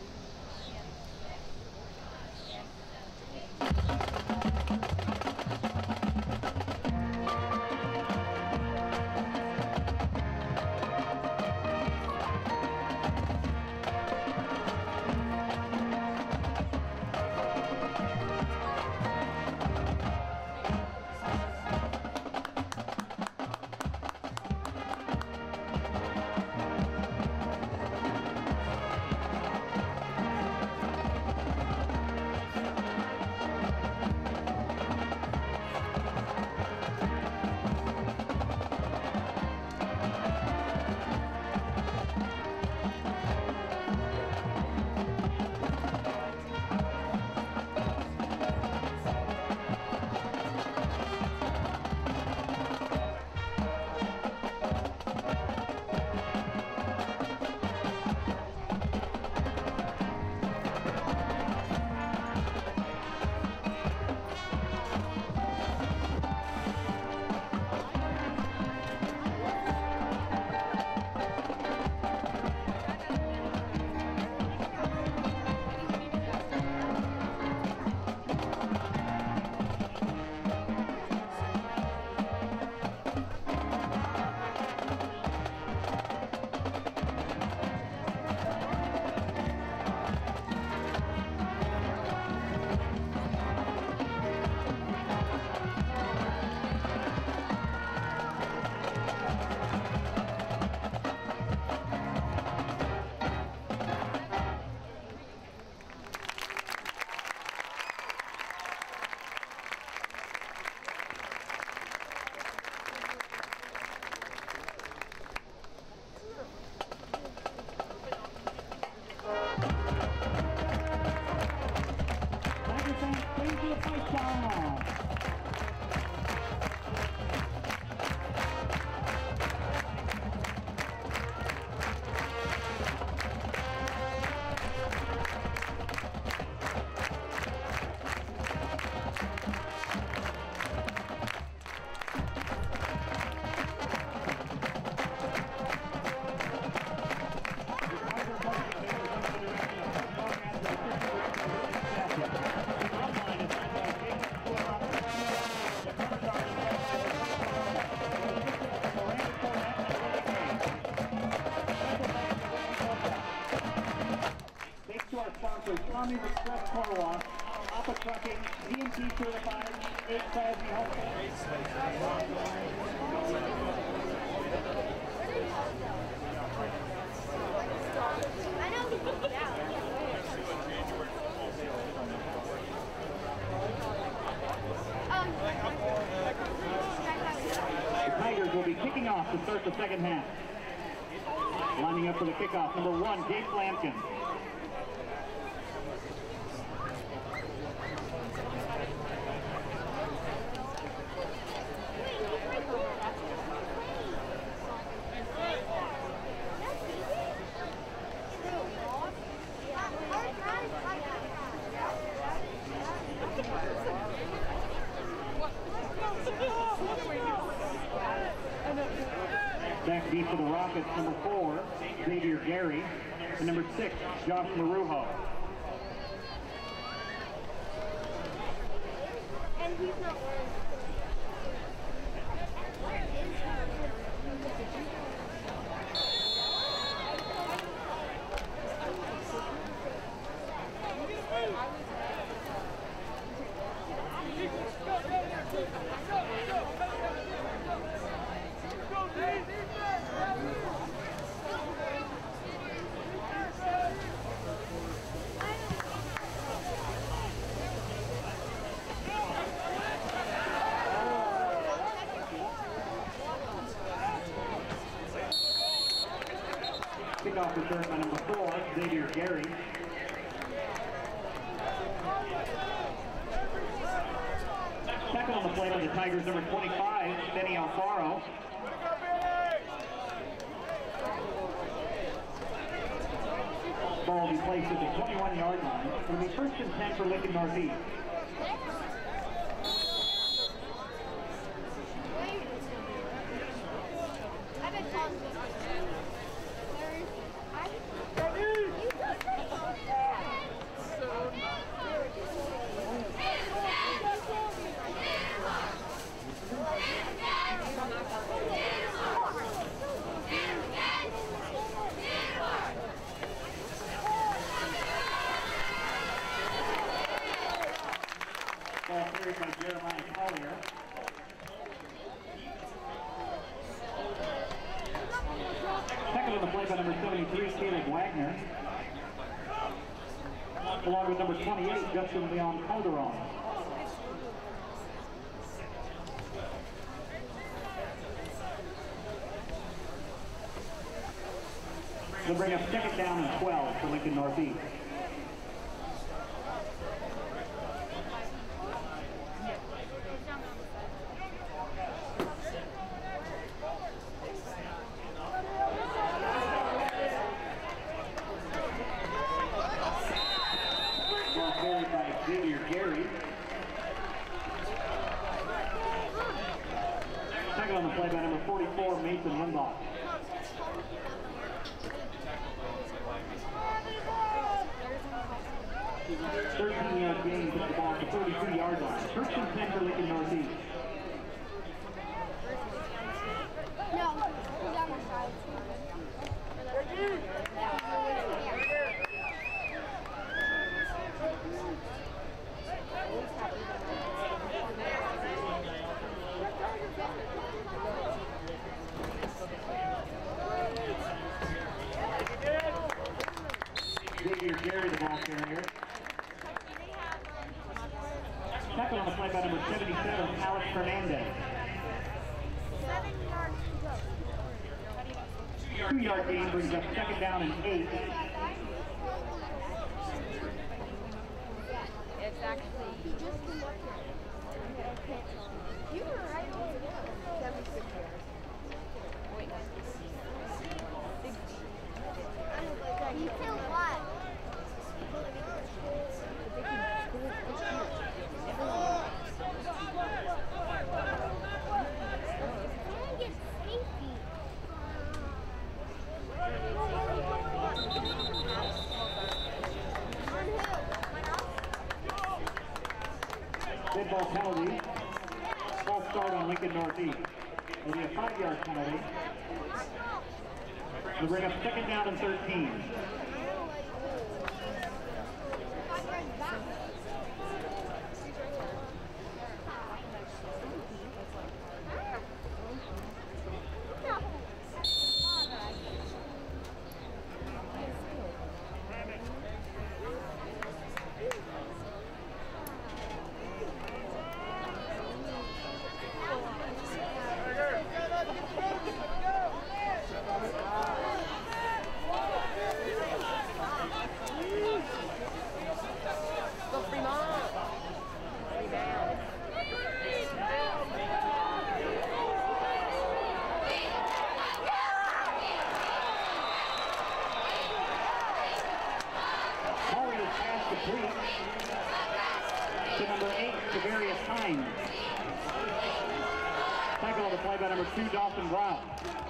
[SPEAKER 1] Sponsors Tommy Express Car Wash, Alpha Trucking, D M T Certified, eight Quality Health.
[SPEAKER 3] I know he can get out. Um,
[SPEAKER 1] the Tigers will be kicking off to start the second half. Lining up for the kickoff, number one, James Lampkin. Back deep for the Rockets, number four, Xavier Gary, and number six, Josh Marujo.
[SPEAKER 3] And he's not wearing. Where is
[SPEAKER 1] Kickoff return by number four, Xavier Gary. Second on the play by the Tigers, number twenty-five, Benny Alfaro. Ball will be placed at the twenty-one yard line. It will be first and ten for Lincoln Northeast.
[SPEAKER 3] I've been calling this.
[SPEAKER 1] Ball carried by Jeremiah Collier. Second on the play by number seventy-three, Caleb Wagner. Along with number twenty-eight, Justin Leon Calderon. They'll bring up second down and twelve for Lincoln Northeast. Ball carried by Xavier Gary. Second on the play by number forty-four, Mason Limbaugh. thirteen yard gain, puts the ball at the thirty-two yard line. First and ten for Lincoln Northeast.
[SPEAKER 3] No, he's on the side.
[SPEAKER 1] Xavier Gary, the ball carrier. Second on the play by number seventy-seven, Alex Fernandez.
[SPEAKER 3] Seven yards to go.
[SPEAKER 1] Two yard gain brings up second down and eight.
[SPEAKER 5] It's actually.
[SPEAKER 3] He just came up here. You were right on the seventy-six yards.
[SPEAKER 5] Wait.
[SPEAKER 3] You feel what?
[SPEAKER 1] Dead ball penalty. False start on Lincoln Northeast. It'll be a five yard penalty. They'll bring up second down and thirteen.
[SPEAKER 5] Go Fremont! Rebound.
[SPEAKER 1] Calling his pass complete to number eight, Javarius Hines. Tackle on the play by number two, Dawson Brown.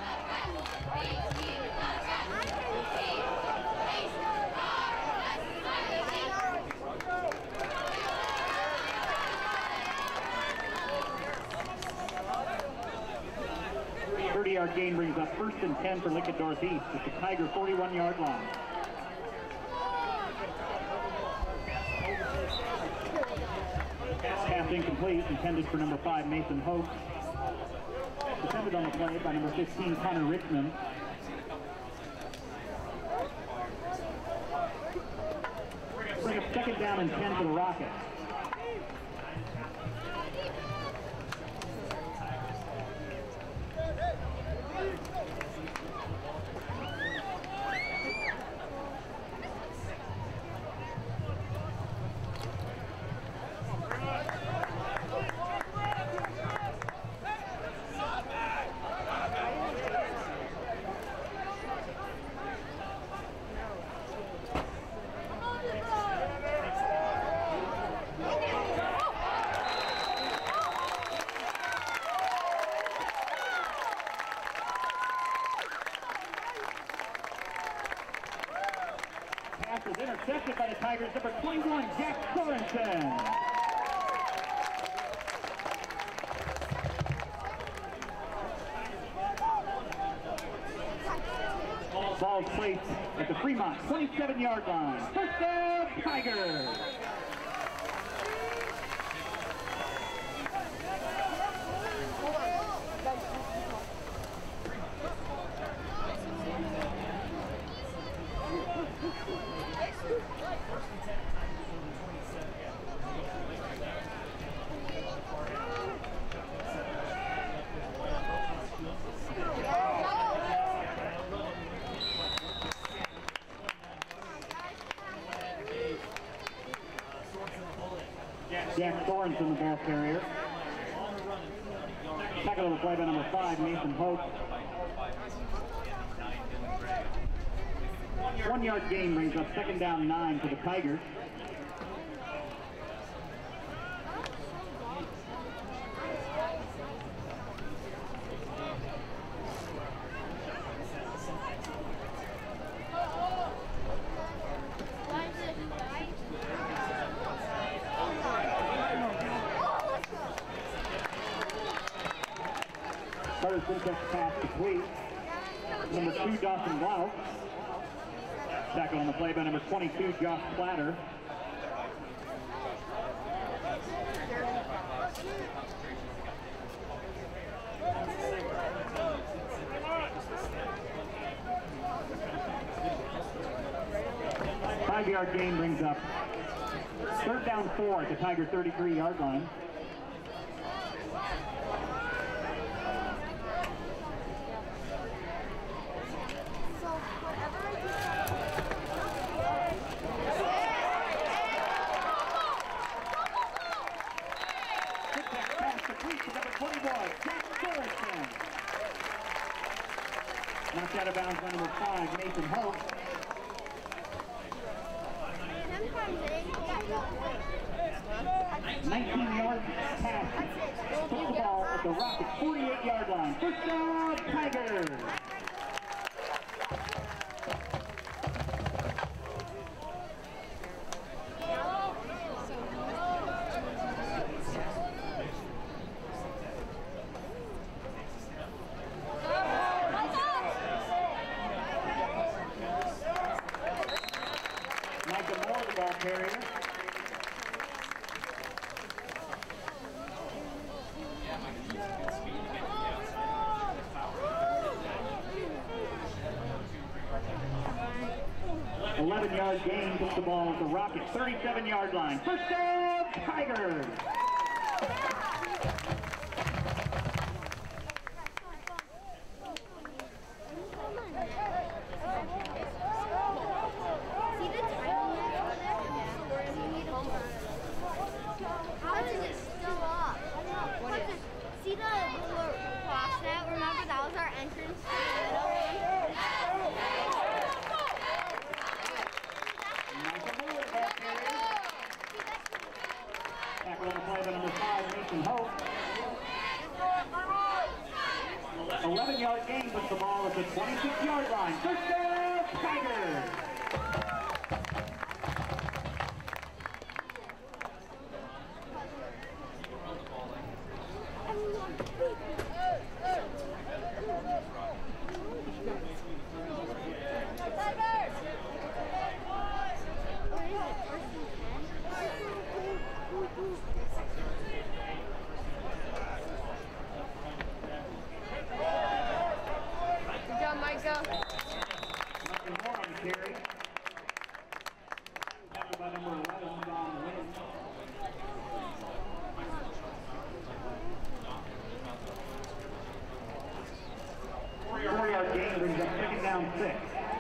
[SPEAKER 1] thirty-yard gain brings up first and ten for Lincoln Northeast at the Tiger forty-one-yard line. Pass incomplete, intended for number five, Mason Hope. Defended on the play by number fifteen, Connor Richmond. Bring up second down and ten for the Rockets. Is intercepted by the Tigers, number twenty-one, Jack Sorensen. Ball placed at the Fremont twenty-seven-yard line. First down, Tigers. Jack Sorensen, the ball carrier. Tackle on the play by number five, Mason Hope. One yard gain brings up second down nine for the Tigers. Carter Simtek pass complete. Number two, Dawson Blount. Tackle on the play by number twenty-two, Josh Platter. Five-yard gain brings up third down four at the Tiger thirty-three-yard line. Knocked out of bounds by number five, Nathan Hope. nineteen-yard pass. Took the ball at the Rockets' forty-eight-yard line. First down, Tigers. Ball carrier. eleven-yard gain, took the ball at the Rockets' thirty-seven-yard line. First down, Tigers.
[SPEAKER 3] See the little cross net? Remember that was our entrance to
[SPEAKER 1] Tackle on the play by number five, Mason Hope. eleven yard gain puts the ball at the twenty-six yard line. First down, Tigers.
[SPEAKER 5] Good job, Micah.
[SPEAKER 1] Nothing more on the carry. After by number eleven, Don Wynn. Four yard gain brings up second down six.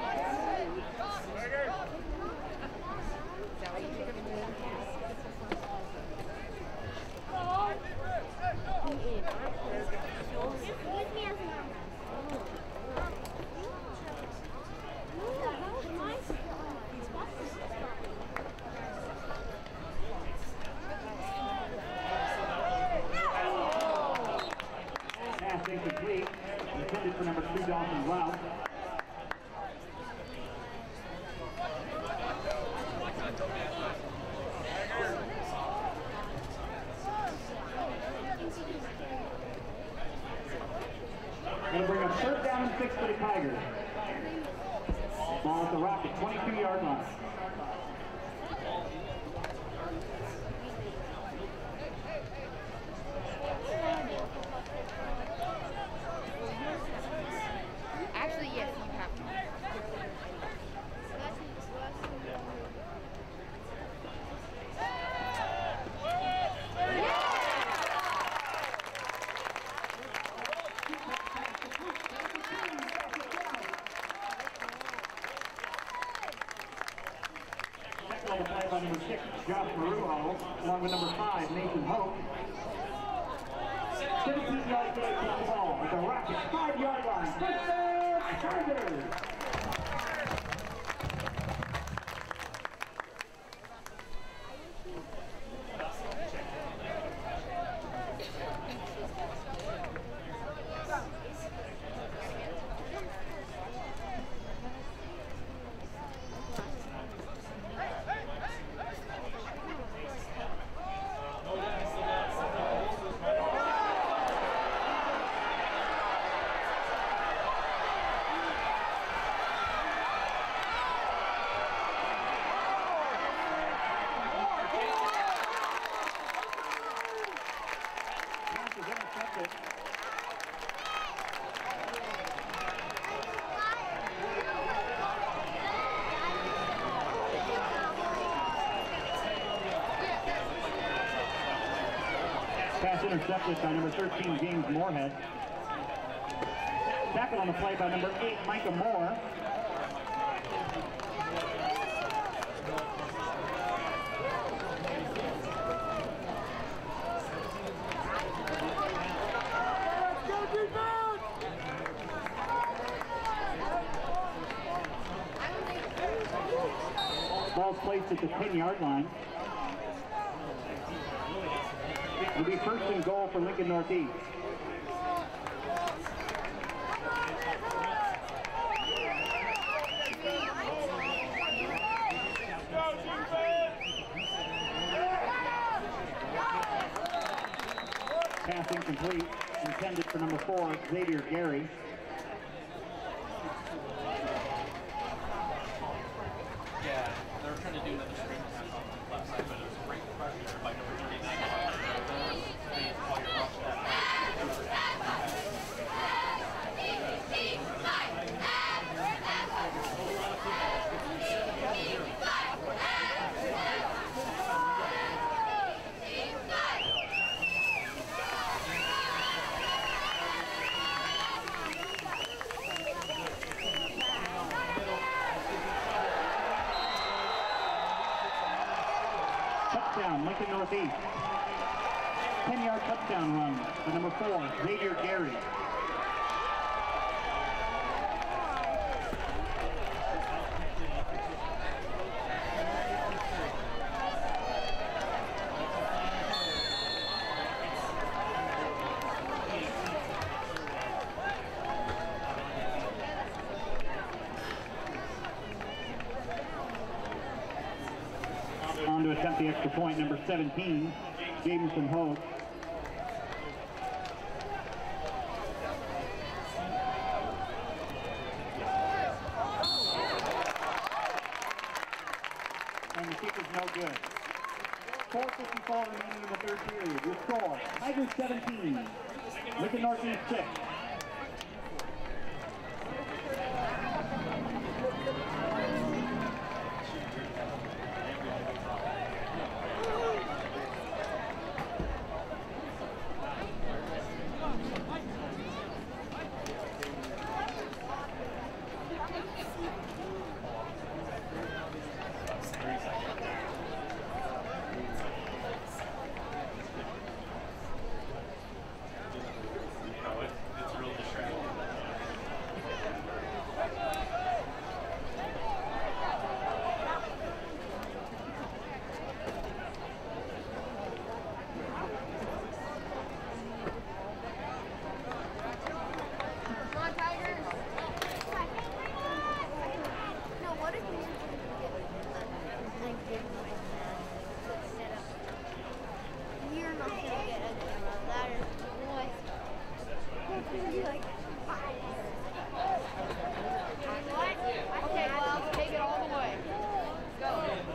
[SPEAKER 1] Pass incomplete. Intended for number two, Dawson Rouse. Going to bring up third down and six for the Tigers. Ball at the Rocket, twenty-two yard line.
[SPEAKER 5] Actually, yes, you have to.
[SPEAKER 1] Second on the play by number six, Josh Marujo, along with number five, Nathan Hope. seventeen yard gain for the ball at the Rocket, five yard line. First down, Tigers. Pass is intercepted. Pass intercepted by number thirteen, James Moorhead. Tackle on the play by number eight, Micah Moore. Ball's placed at the ten yard line. It'll be first and goal for Lincoln Northeast. Pass incomplete, intended for number four, Xavier Gary.
[SPEAKER 2] Yeah, they were trying to do another screen pass on the left side, but it was great pressure by number thirty-nine. They call your rush that.
[SPEAKER 1] Touchdown, Lincoln Northeast. ten yard touchdown run for number four, Xavier Gary. attempt the extra point, number seventeen, Jameson Hope. And the kick is no good. four fifty-four remaining in the third period. Your score, Tigers seventeen, Lincoln Northeast six.
[SPEAKER 5] Okay, well, take it all the way. Go.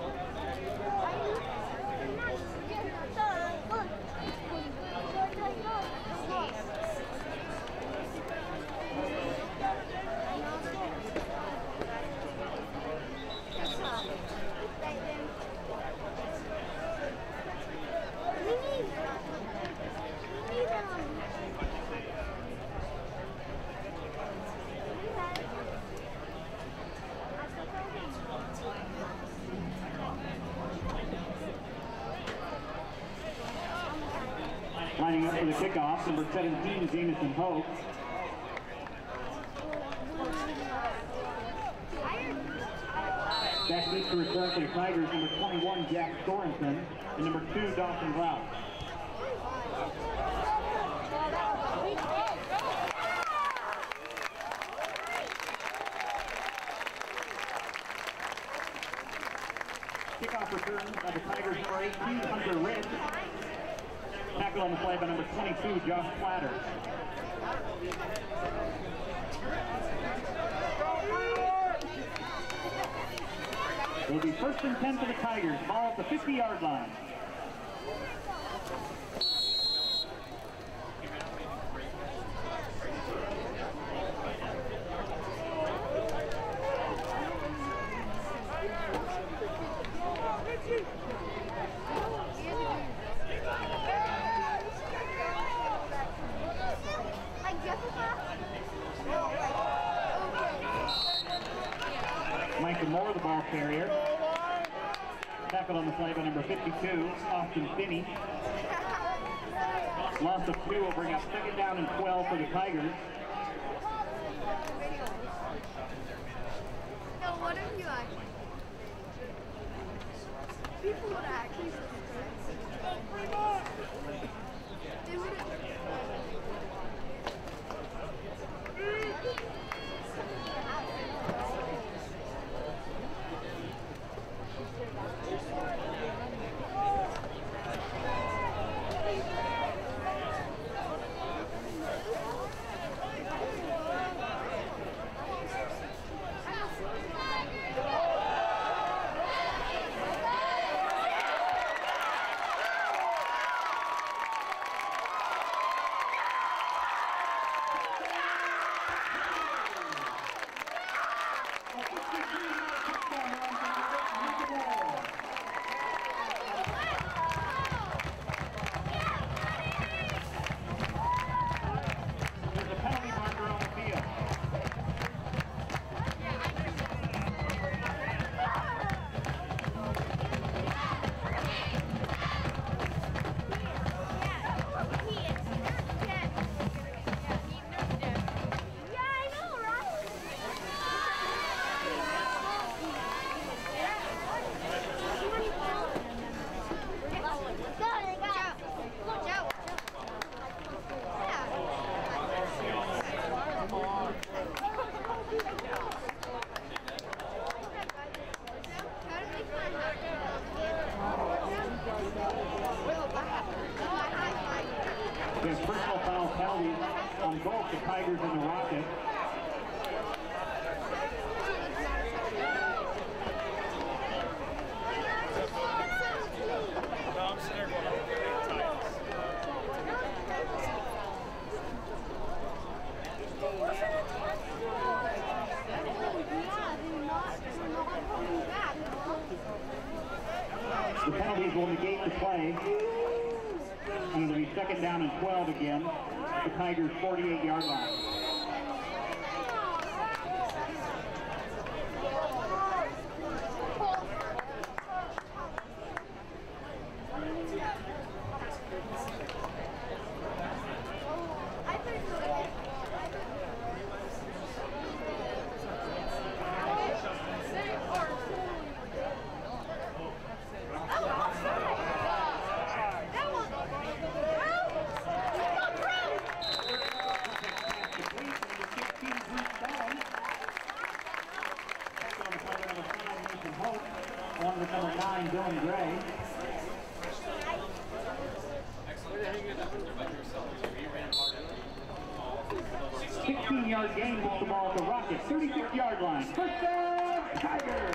[SPEAKER 1] Lining up for the kickoff, number seventeen, Jameson Hope. Backseat to return for the Tigers, number twenty-one, Jack Sorensen, and number two, Dawson Blount. Kickoff return by the Tigers, number eighteen, Hunter Ridge. Tackle on the play by number twenty-two, Josh Platter. It will be first and ten for the Tigers. Ball at the fifty-yard line. Micah Moore, the ball carrier. Tackled on the play by number fifty-two, Austin Finney. Loss of two will bring up second down and twelve for the Tigers.
[SPEAKER 3] No, what if you actually? People would actually subscribe. They would
[SPEAKER 1] games will negate the play. And it'll be second down and twelve again at the Tigers' forty-eight yard line. One with number nine, Dylan Gray. sixteen yard gain with the ball at the Rockets, thirty-six yard line. First down, Tigers!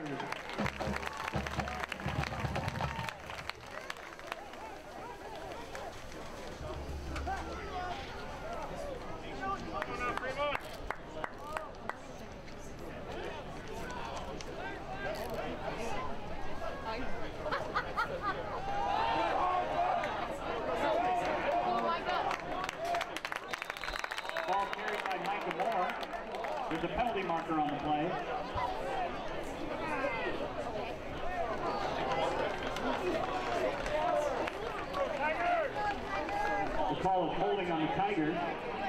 [SPEAKER 1] Ball carried by Micah Moore. There's a penalty marker on the play. The call is holding on the Tigers.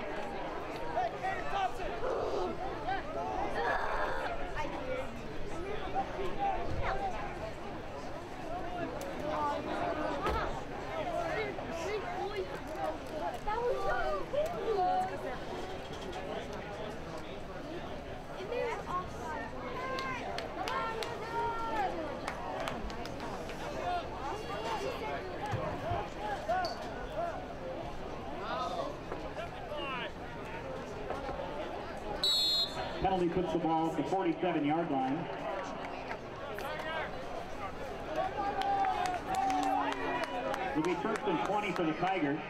[SPEAKER 1] Penalty puts the ball at the forty-seven yard line. It'll be first and twenty for the Tigers.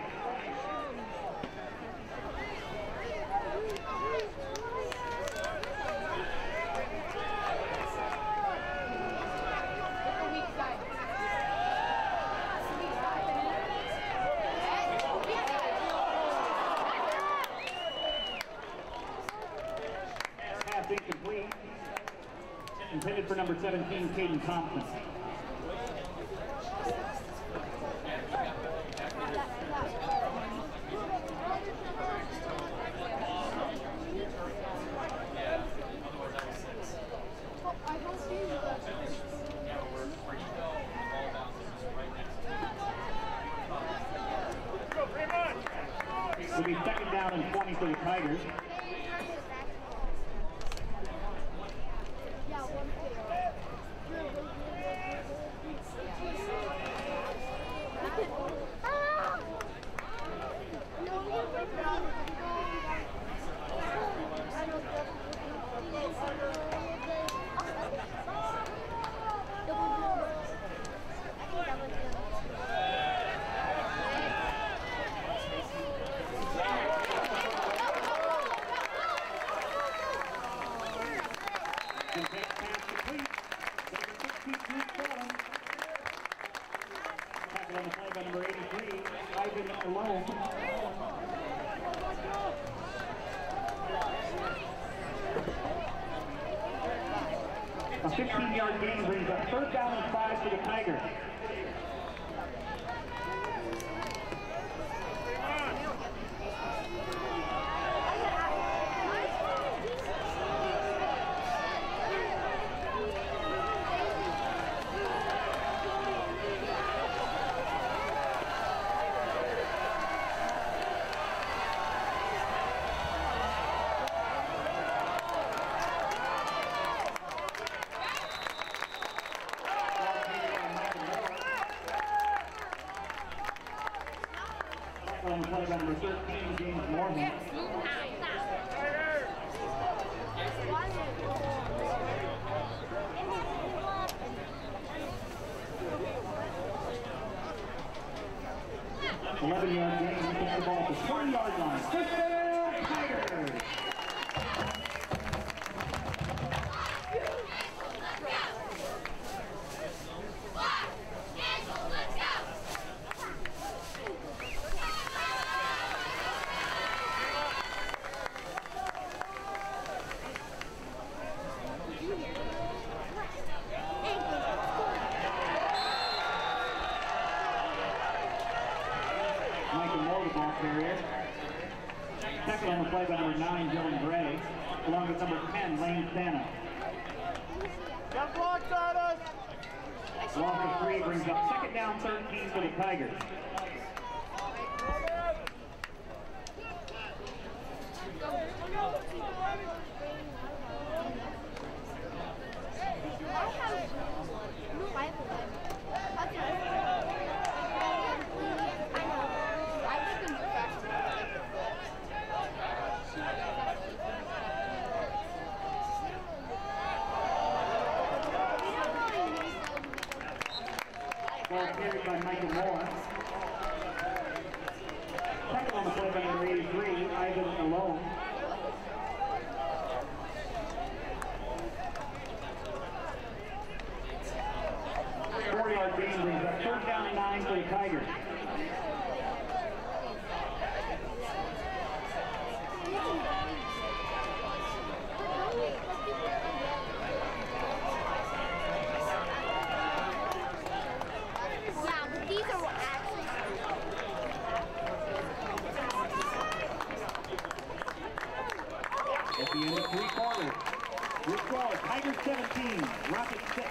[SPEAKER 1] Pass incomplete. Intended for number seventeen, Caden Thompson. It'll be second down and twenty for the Tigers. On the play by number eighty-three, Ivan Alone. A fifteen yard gain brings up third down and five for the Tigers. On the play by number thirteen, James Morgan. eleven yard gain, he gets the ball at the twenty yard line. First down, Tigers!
[SPEAKER 6] Let's go!
[SPEAKER 1] career. Second on the play by number nine, Dylan Gray, along with number ten, Lane Sano.
[SPEAKER 4] Got blocks on us!
[SPEAKER 1] Loss of three brings up second down thirteen for the Tigers. Ball carried by Michael Moore. Second on the play by number eighty-three, Ivan Alone. Four-yard gain brings up third down and nine for the Tigers. At the end of three quarters, this ball is Tigers seventeen, Rockets six.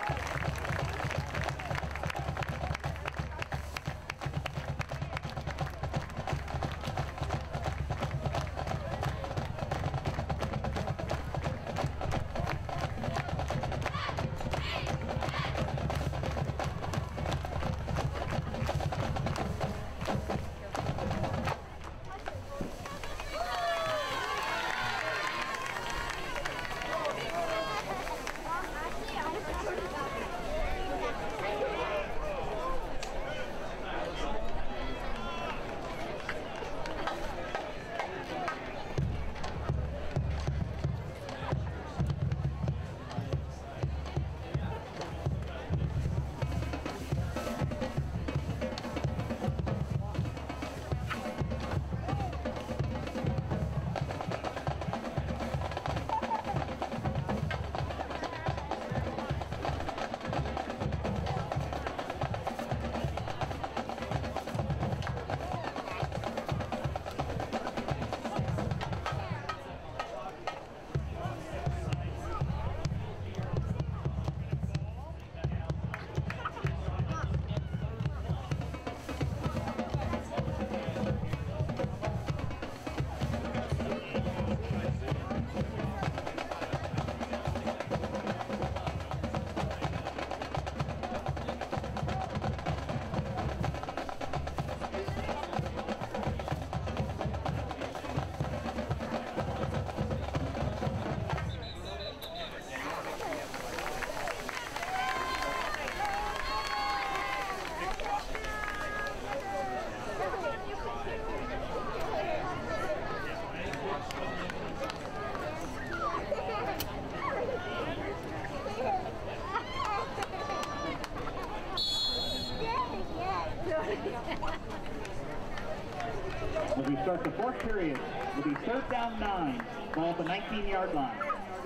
[SPEAKER 1] As we start the fourth period, will be third down nine, ball at the nineteen-yard line.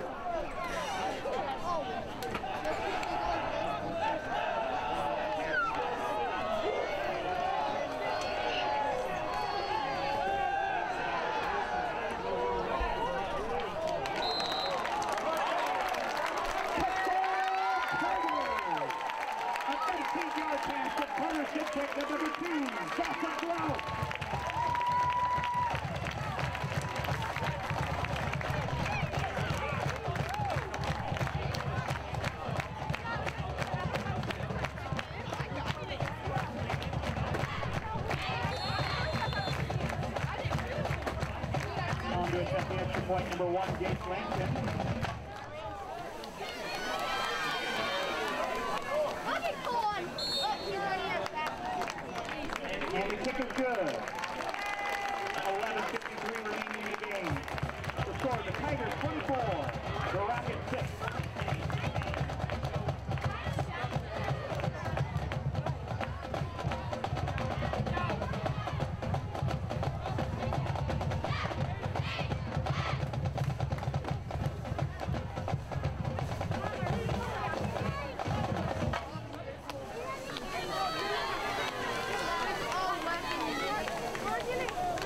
[SPEAKER 1] Point number one, James Langston. And the kick is good. eleven fifty-three remaining in the game. The score, the Tigers twenty-four, the Rockets six.
[SPEAKER 3] Oh,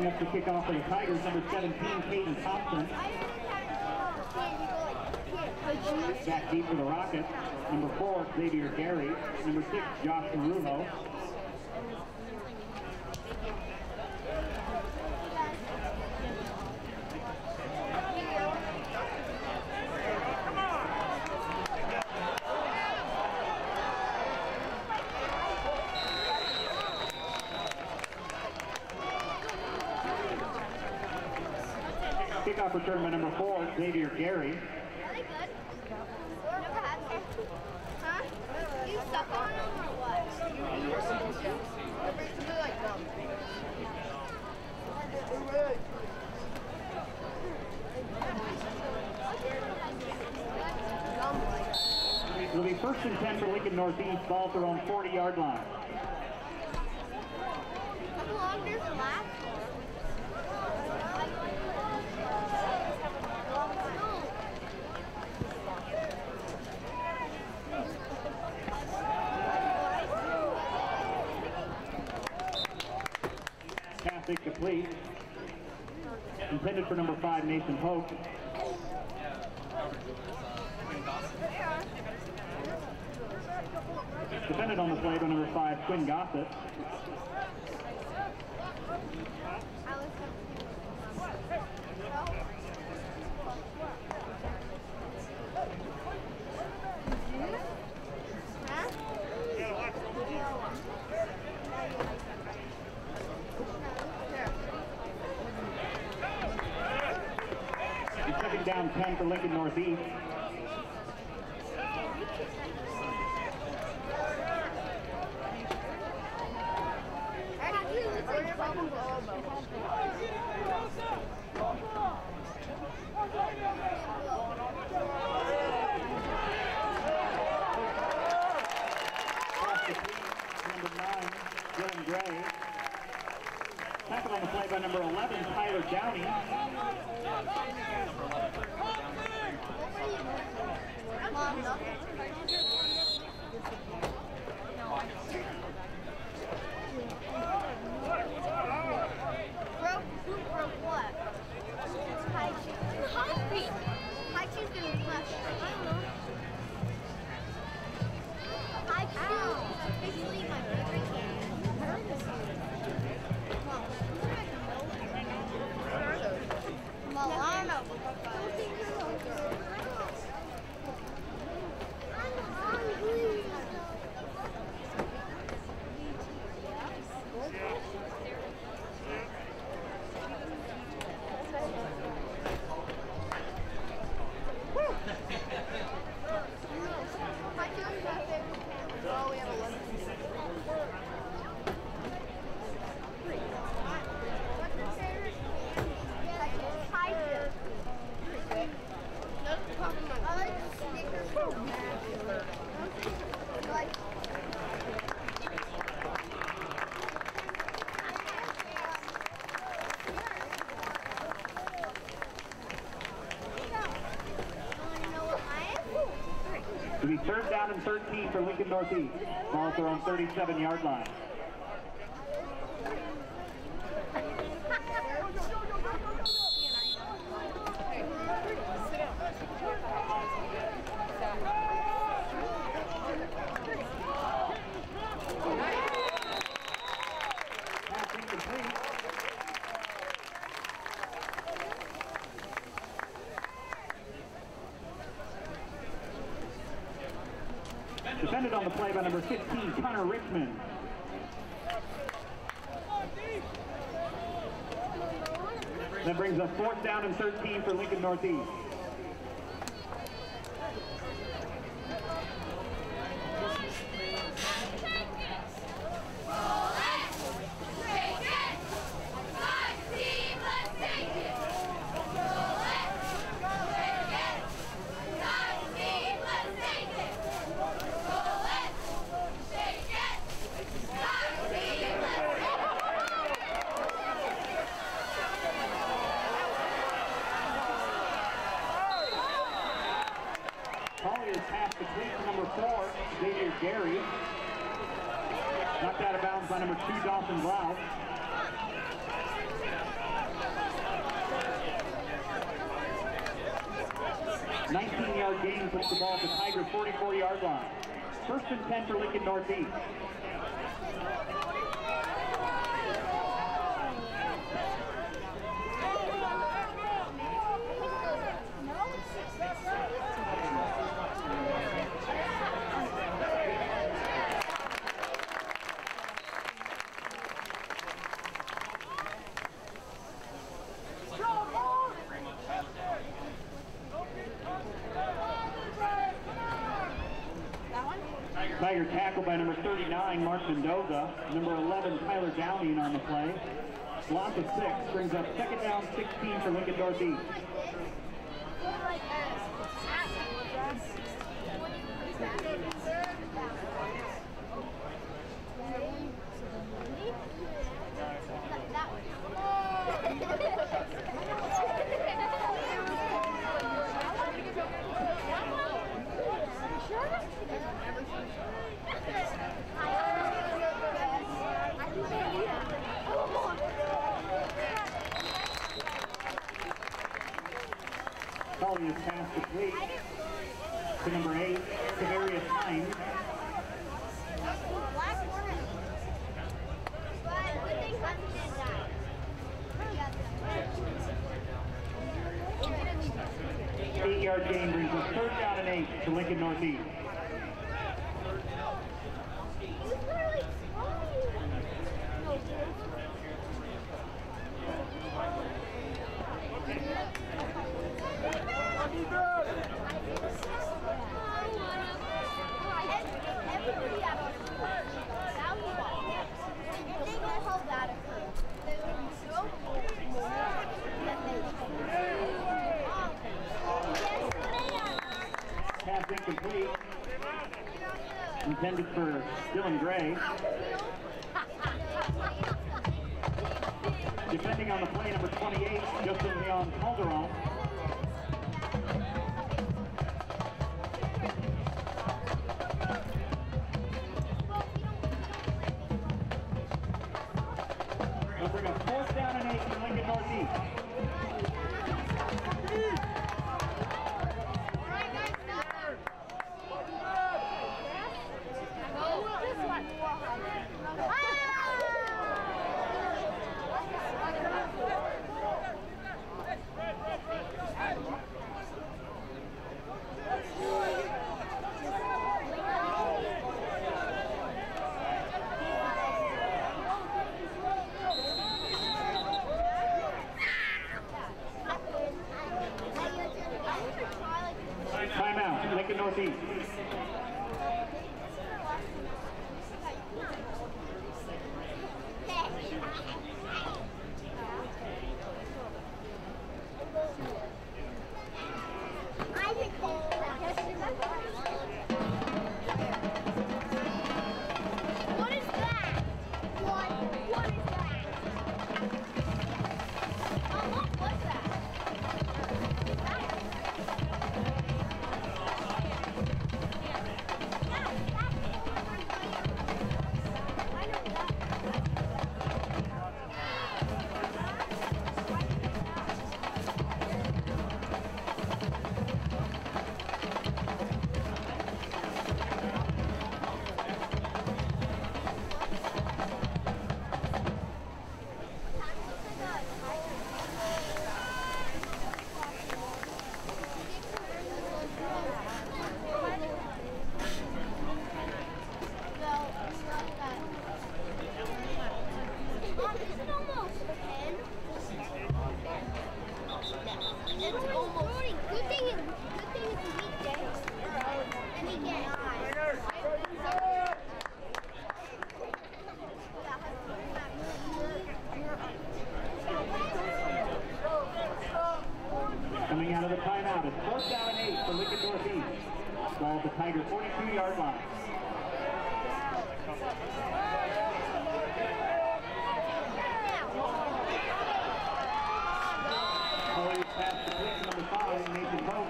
[SPEAKER 1] up to kick off for the Tigers, number seventeen, Caden Thompson. Back deep for the Rockets, number four, Xavier Gary. Number six, Josh Marujo. Kickoff return by number four, Xavier Gary.
[SPEAKER 3] Really good. Never had one. Huh? You suck on them or what?
[SPEAKER 5] It's really like gum.
[SPEAKER 1] It'll be first and ten for Lincoln Northeast, ball at their own forty yard line.
[SPEAKER 3] How long does it last for?
[SPEAKER 1] Pass incomplete. Intended for number five, Nathan Hope. Defended on the play by number five, Quinn Gossett. He's stepping down ten for Lincoln Northeast. Number nine, Dylan Gray. Tackle on the play by number eleven, Tyler Downey.
[SPEAKER 3] Mom, no. Broke, who broke what? High shoes. High feet. High shoes doing what? I don't know. High shoes. Basically my favorite game. Milano. I'm hungry.
[SPEAKER 5] Oh, we have a one.
[SPEAKER 3] What's your favorite candy? High shoes.
[SPEAKER 5] That's probably my
[SPEAKER 3] I like Snickers so bad. Like, wanna know what mine is?
[SPEAKER 1] It'll be third down and thirteen for Lincoln Northeast. Ball at their own thirty-seven yard line. Pass incomplete. Defended on the play by number fifteen, Connor Richmond. That brings us fourth down and thirteen for Lincoln Northeast. Xavier Gary. Knocked out of bounds by number two, Dawson Blau. nineteen-yard gain puts the ball at the Tiger forty-four yard line. First and ten for Lincoln Northeast. Tiger tackled by number thirty-nine, Mark Mendoza. Number eleven, Tyler Downing on the play. Loss of six brings up second down sixteen for Lincoln Northeast. Calling his pass complete to number eight, Tavarius Hines. Eight-yard gain brings us third down and eight to Lincoln Northeast. Pass incomplete. Intended for Dylan Gray. Defending on the play, number twenty-eight, Justin Leon Calderon. They'll bring a fourth down and eight to Lincoln Northeast. Timeout, Lincoln Northeast.
[SPEAKER 3] What is that? What? What is that? Oh, what was that? It's almost. Good thing is, good thing it's a weekday. And we get
[SPEAKER 1] Coming out of the timeout, it's fourth down and eight for Lincoln Northeast. Ball at the Tiger forty-two yard line. Calling pass to play number five, Nathan Pope.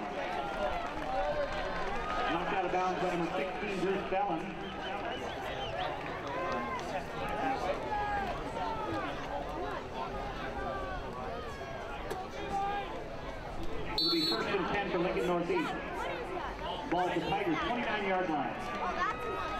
[SPEAKER 1] Knocked out of bounds by number sixteen, Bruce Bellin. It'll be first and ten ten for Lincoln Northeast. Ball at the Tigers' twenty-nine yard line.
[SPEAKER 3] Oh, that's nice.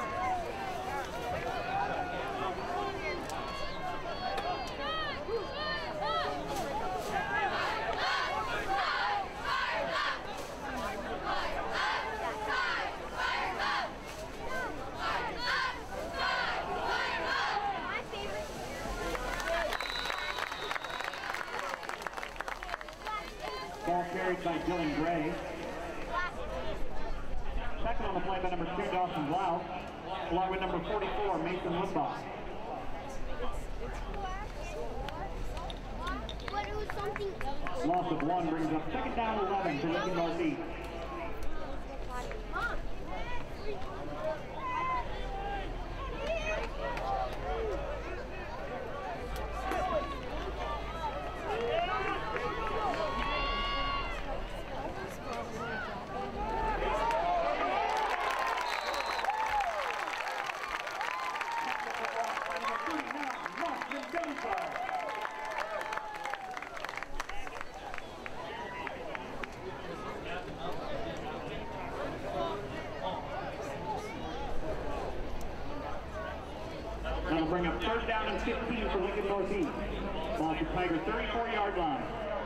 [SPEAKER 1] Ball carried by Dylan Gray. Second on the play by number two, Dawson Blau, along with number forty-four, Mason Limbaugh.
[SPEAKER 3] But it was something.
[SPEAKER 1] Loss of one brings up second down eleven for Lincoln Northeast.
[SPEAKER 3] Mom.
[SPEAKER 1] That'll bring up third down and fifteen for Lincoln Northeast. Ball at the Tiger thirty-four yard line.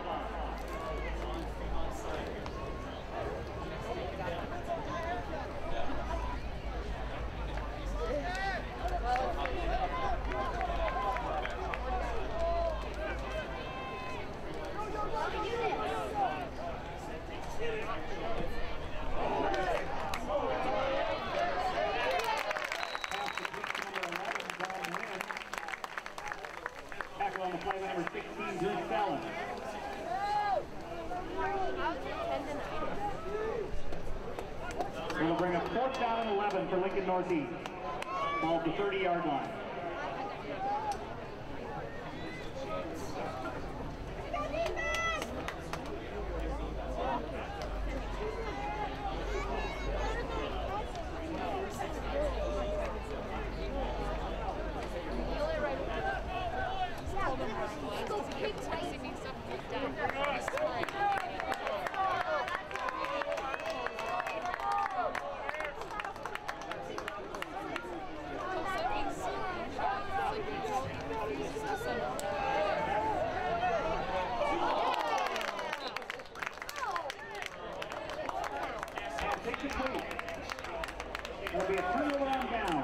[SPEAKER 1] Tackle on the play by number sixteen, Drew Fallon. It'll bring up fourth down and eleven for Lincoln Northeast. Ball at the thirty yard line. Take the lead. It'll be a turnover on down.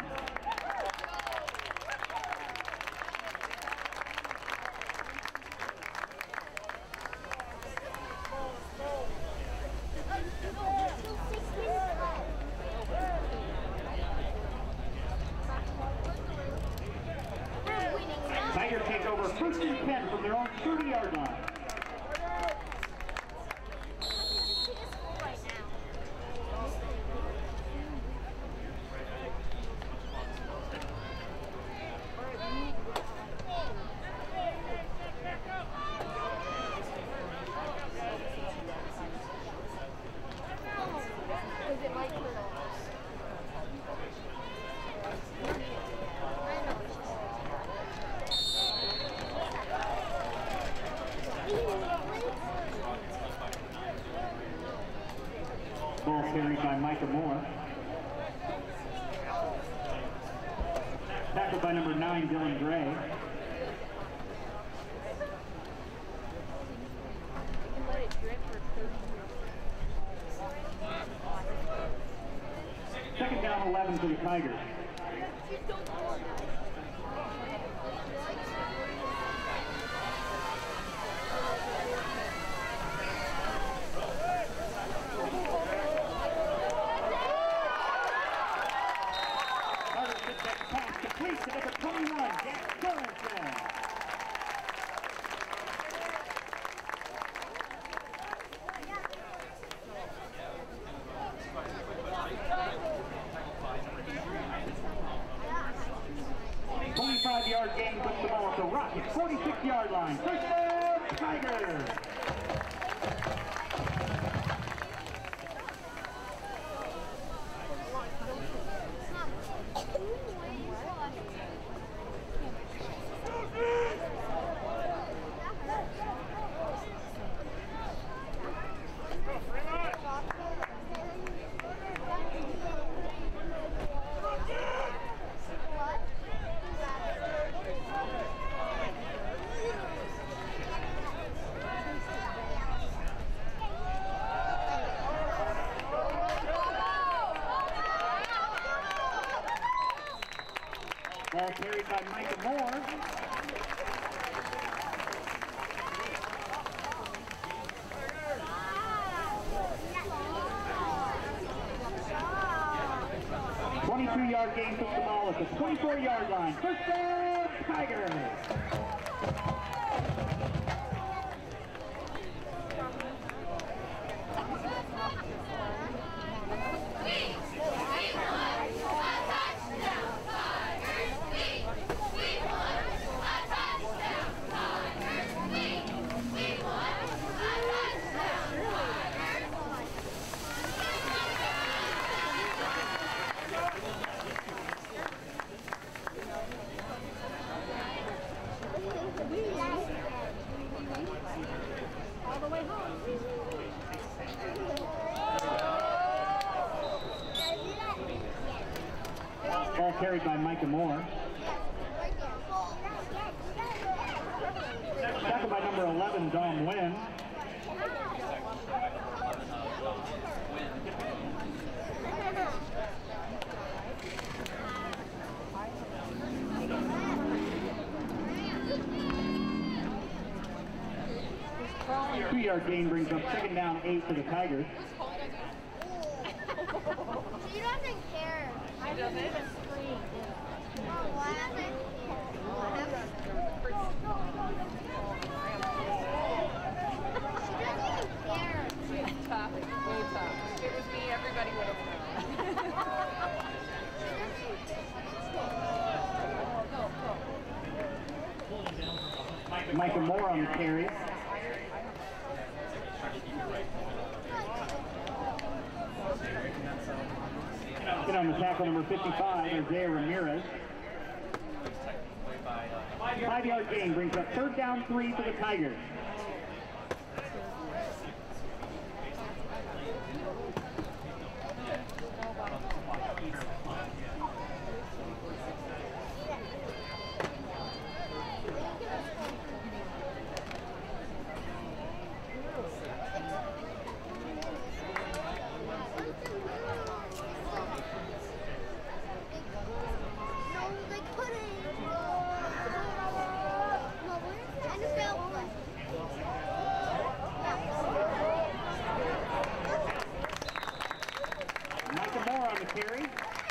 [SPEAKER 1] Tigers take over first and ten from their own thirty yard line. Ball carried by Micah Moore. Tackled by number nine, Dylan Gray. Second down eleven for the Tigers. twenty-five yard gain puts the ball at the Rockets' forty-six yard line. First down, Tigers.
[SPEAKER 3] What?
[SPEAKER 1] Ball carried by Micah Moore. twenty-two yard gain, puts the ball at the twenty-four yard line. First down, Tigers.
[SPEAKER 3] All the way home.
[SPEAKER 1] Ball carried by Micah Moore. Tackled by number eleven, Dom Wynn. Two yard gain brings up second down, eight for the Tigers.
[SPEAKER 3] She doesn't care. I don't even scream. Oh, why doesn't She doesn't even care.
[SPEAKER 5] She's tough, way tough. If it was me, everybody would have known.
[SPEAKER 1] Micah Moore on the carry. Get on the tackle, number fifty-five, Isaiah Ramirez. Five yard gain brings up third down, three for the Tigers. Carry.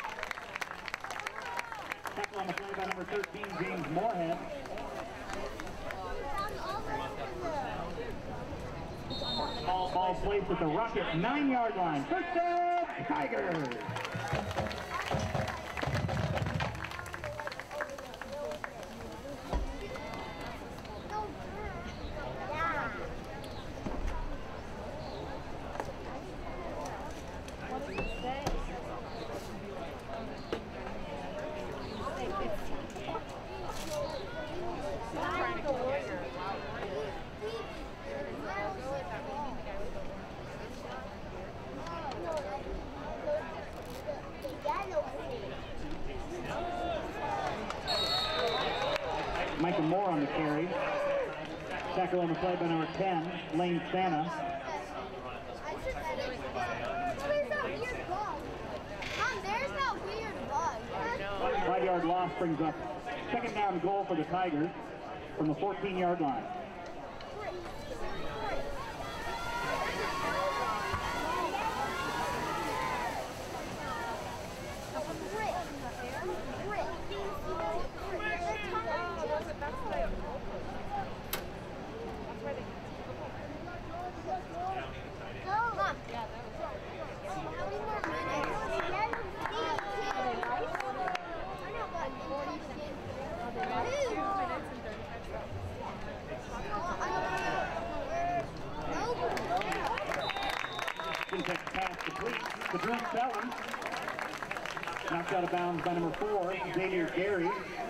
[SPEAKER 1] Tackle on the play by number thirteen, James Moorhead. Ball, ball placed at the Rocket nine yard line. First down, Tigers. Micah Moore on the carry. Tackle on the play by number ten, Lane Santa.
[SPEAKER 3] There's that weird bug. Mom, there's that weird bug.
[SPEAKER 1] Five yard loss brings up second down goal for the Tigers from the fourteen yard line. Pass complete to Drew Bellin. Knocked out of bounds by number four, Xavier Gary.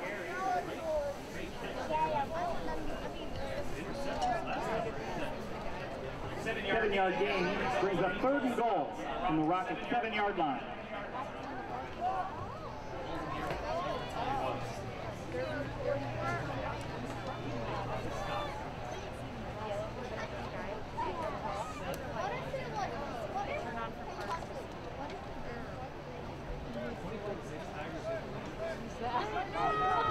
[SPEAKER 1] Seven yard gain brings up third and goal from the Rockets' seven yard line.
[SPEAKER 3] What is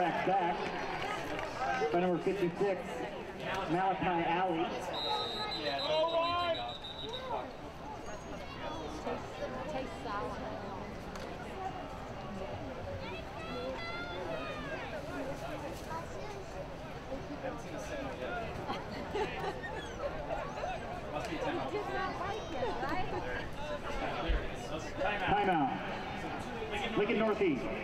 [SPEAKER 1] quarterback back by number fifty-six, Malachi Alley.
[SPEAKER 2] Yeah, don't throw anything up.
[SPEAKER 3] Tastes sour.
[SPEAKER 2] Haven't seen a signal yet. Must be a timeout.
[SPEAKER 3] Just not like it, right?
[SPEAKER 2] There it is. Timeout.
[SPEAKER 1] Timeout. Lincoln Northeast.
[SPEAKER 3] Why?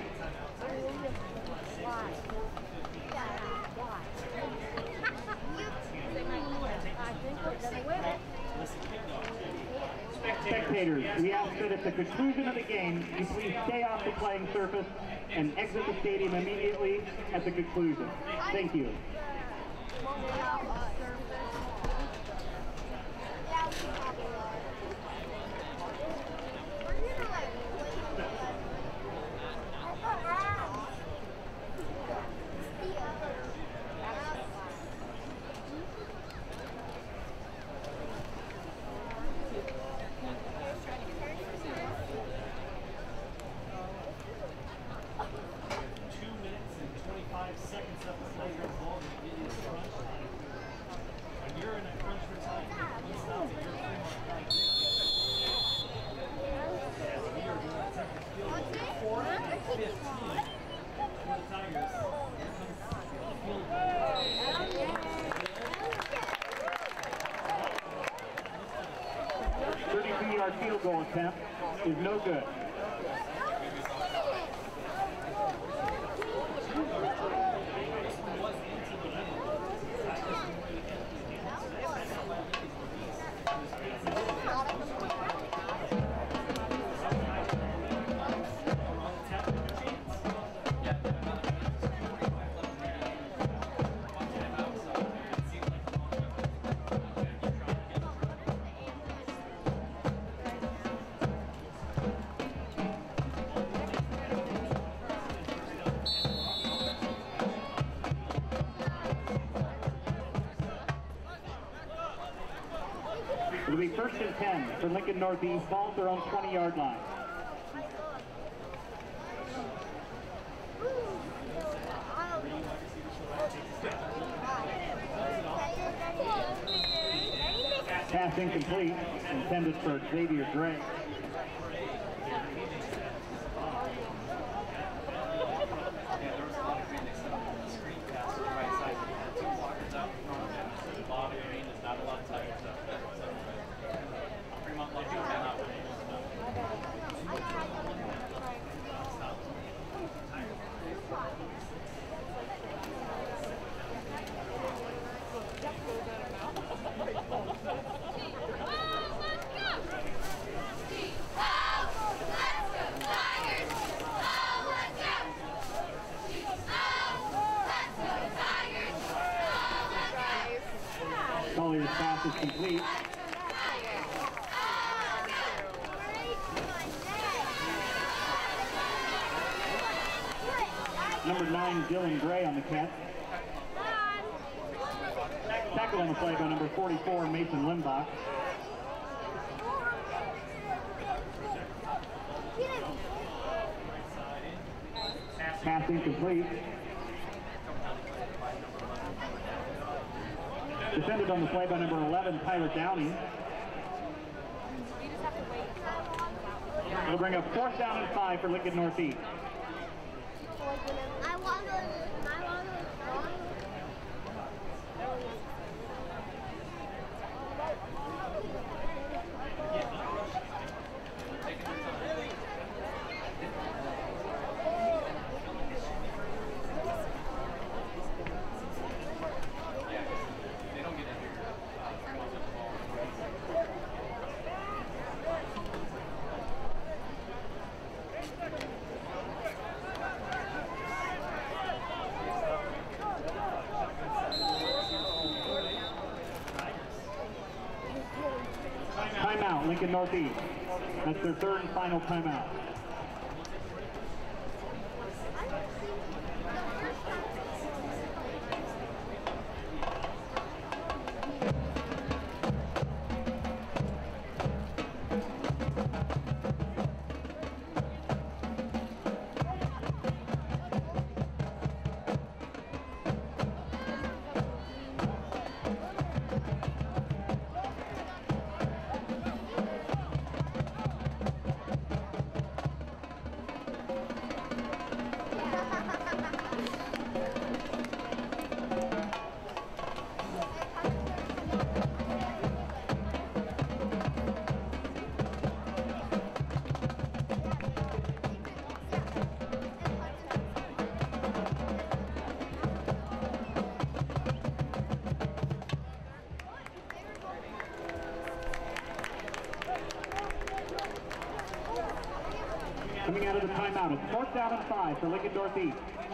[SPEAKER 3] Why? I think we're gonna win it.
[SPEAKER 1] Spectators, we ask that at the conclusion of the game, you please stay off the playing surface and exit the stadium immediately at the conclusion. Thank you.
[SPEAKER 2] Two minutes and twenty-five seconds left to play your ball. It is crunch time. When you're in a crunch for time, you stop at your Fremont night. As we are going to attempt to field goal fourth and fifteen for the Tigers. Here comes the field goal.
[SPEAKER 1] thirty-two yard field goal attempt is no good. It'll be first and ten for Lincoln Northeast, ball at their own twenty yard line. Pass incomplete, intended for Xavier Gray.
[SPEAKER 2] Not a lot of Tigers up there. Fremont Lake cannot win.
[SPEAKER 1] Collier's pass is complete. Number nine, Dylan Gray on the catch. Tackle on the play by number forty-four, Mason Limbach. Pass incomplete. Defended on the play by number eleven, Tyler Downey. It'll bring up fourth down and five for Lincoln Northeast.
[SPEAKER 3] I want to, I want to,
[SPEAKER 1] Timeout, Lincoln Northeast. That's their third and final timeout. Coming out of the timeout, it's fourth down and five for Lincoln Northeast.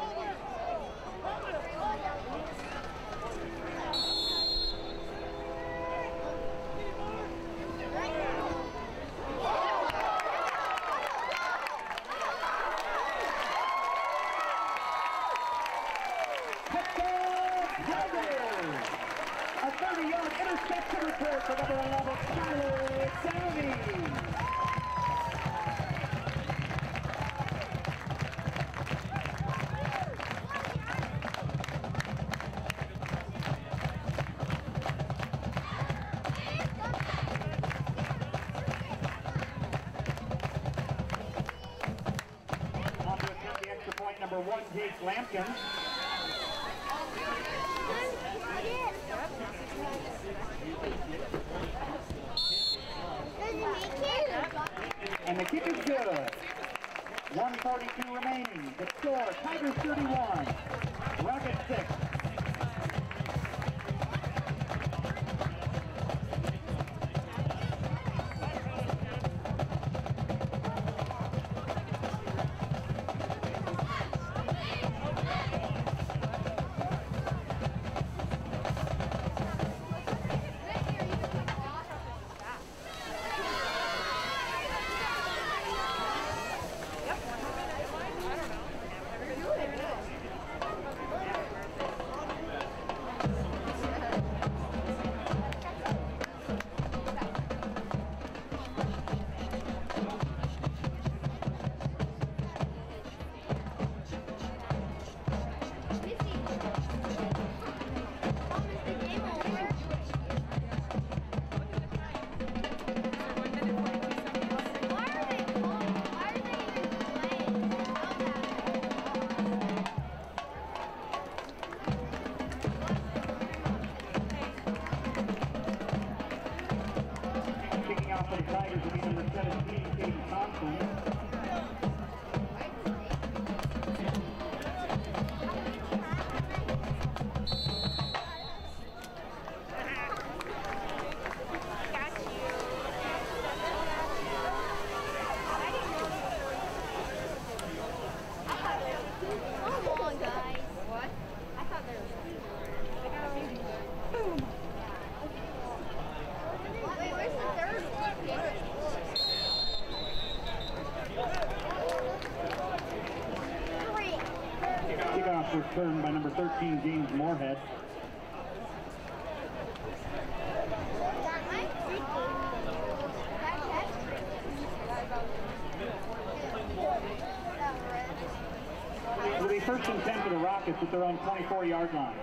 [SPEAKER 1] A thirty-yard interception return for number eleven, Tyler Downey. On to attempt the extra point, number one, Jake Lampkin. And the kick is good. one forty-two remaining. The score, Tigers thirty-one, Rocket six. For the Tigers will be number seventeen, Katie Thompson.
[SPEAKER 3] Come on, guys. What? I thought there was boom. Wait, where's the third one?
[SPEAKER 1] Kickoff return by number thirteen, James Moorhead. It'll be first and ten for the Rockets at their own twenty-four yard line.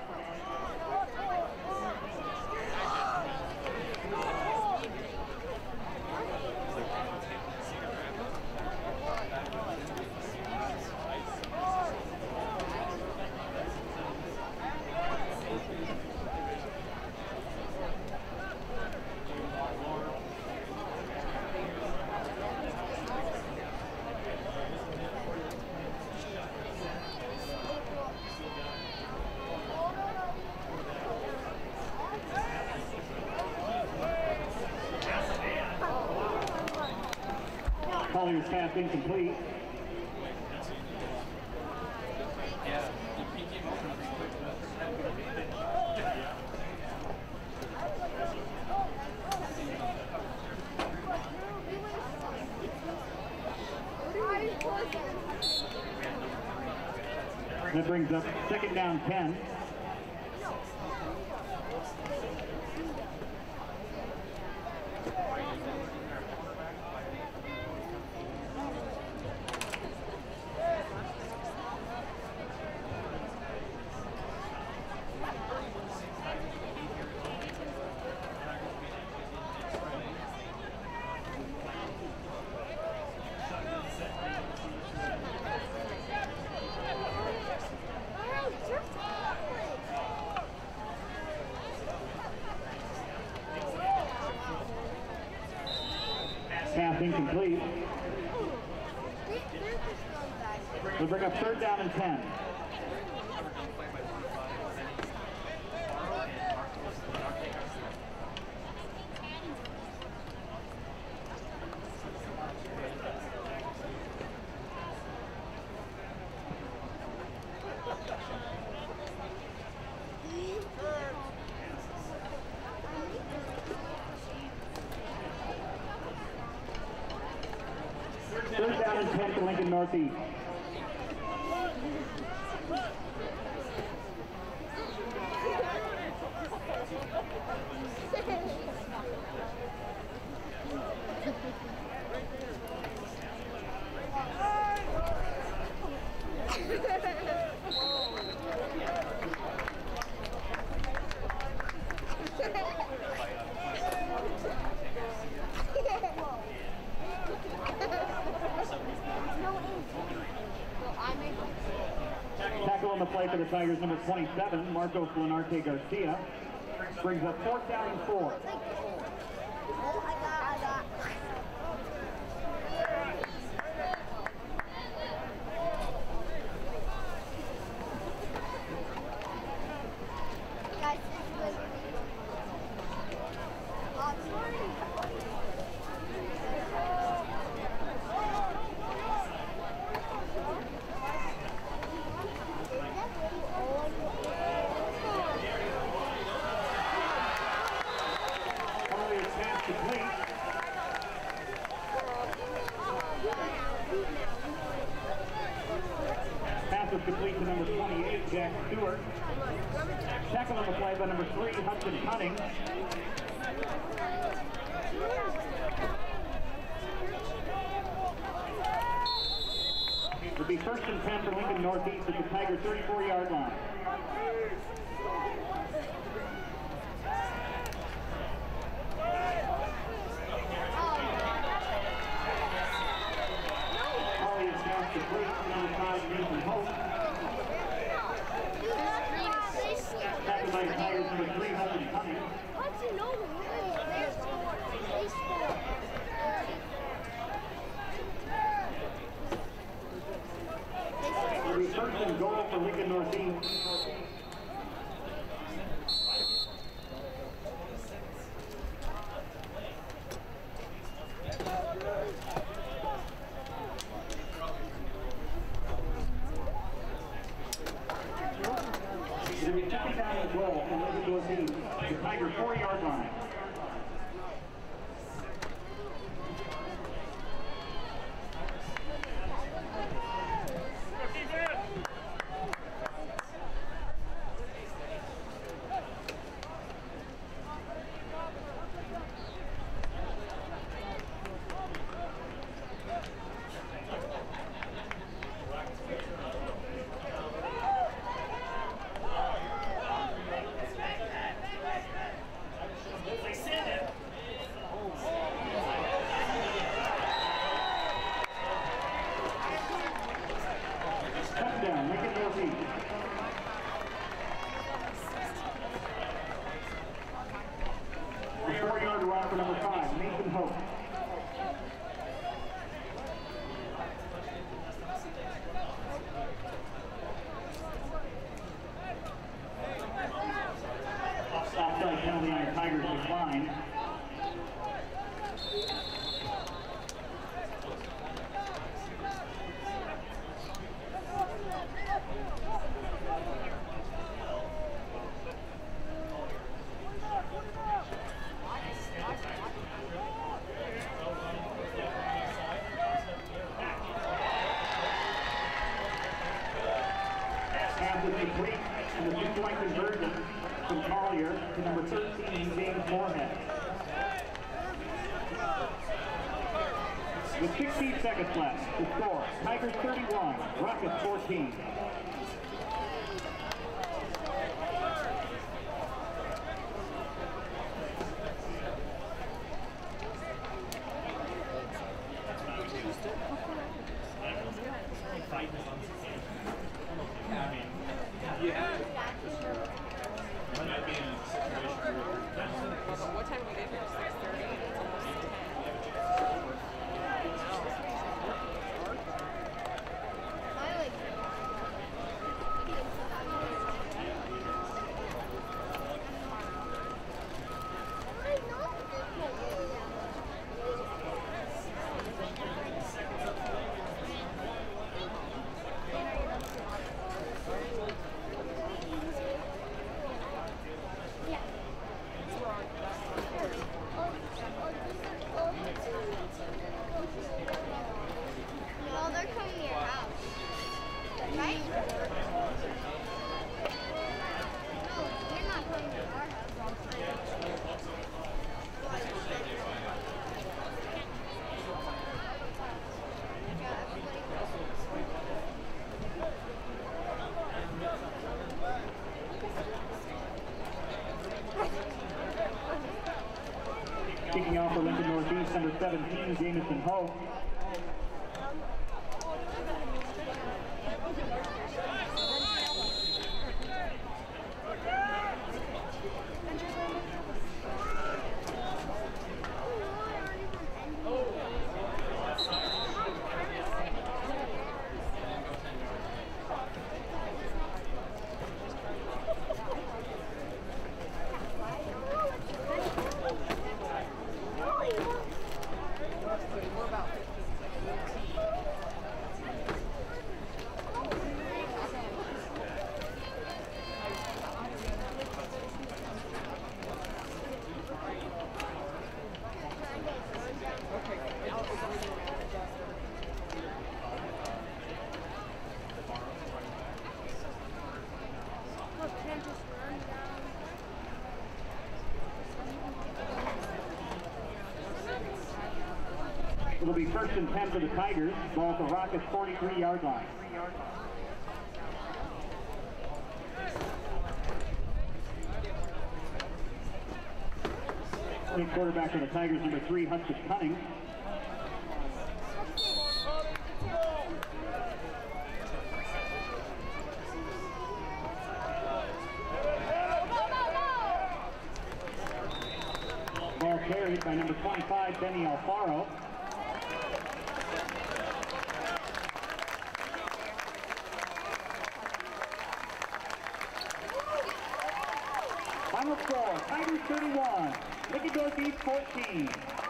[SPEAKER 1] Collier's pass incomplete. That brings up second down ten. Pass incomplete. We'll bring up third down and ten. Third down and ten to Lincoln Northeast. Tackle on the play for the Tigers, number twenty-seven, Marcos Lenarte Garcia. Brings up fourth down and four. Pass is complete to number twenty-eight, Jack Stewart. Tackle on the play by number three, Hudson Cunning. It will be first and ten for Lincoln Northeast at the Tiger thirty-four yard line. Nathan Hope. Tackled by the Tigers, number three, Hudson Cunning.
[SPEAKER 3] What's he know?
[SPEAKER 1] It'll be first and goal for Lincoln Northeast. It'll be second down and goal from Lincoln Northeast, the Tiger four yard line. Touchdown, Lincoln Northeast. The four yard run for number five, Nathan Hope. Offside penalty on the Tigers decline. Pass is complete, and the two-point conversion from Collier to number thirteen, James Moorhead. With sixteen seconds left, the score, Tigers thirty-one, Rockets fourteen.
[SPEAKER 5] What time did we get here? six thirty? It's almost ten.
[SPEAKER 1] number seventeen, Jamison Hope. It'll be first and ten for the Tigers. Ball at the Rockets' forty-three yard line. The quarterback of the Tigers, number three, Hudson Cunning. Ball carried by number twenty-five, Benny Alfaro. Final score, Tigers thirty-one, Lincoln Northeast fourteen.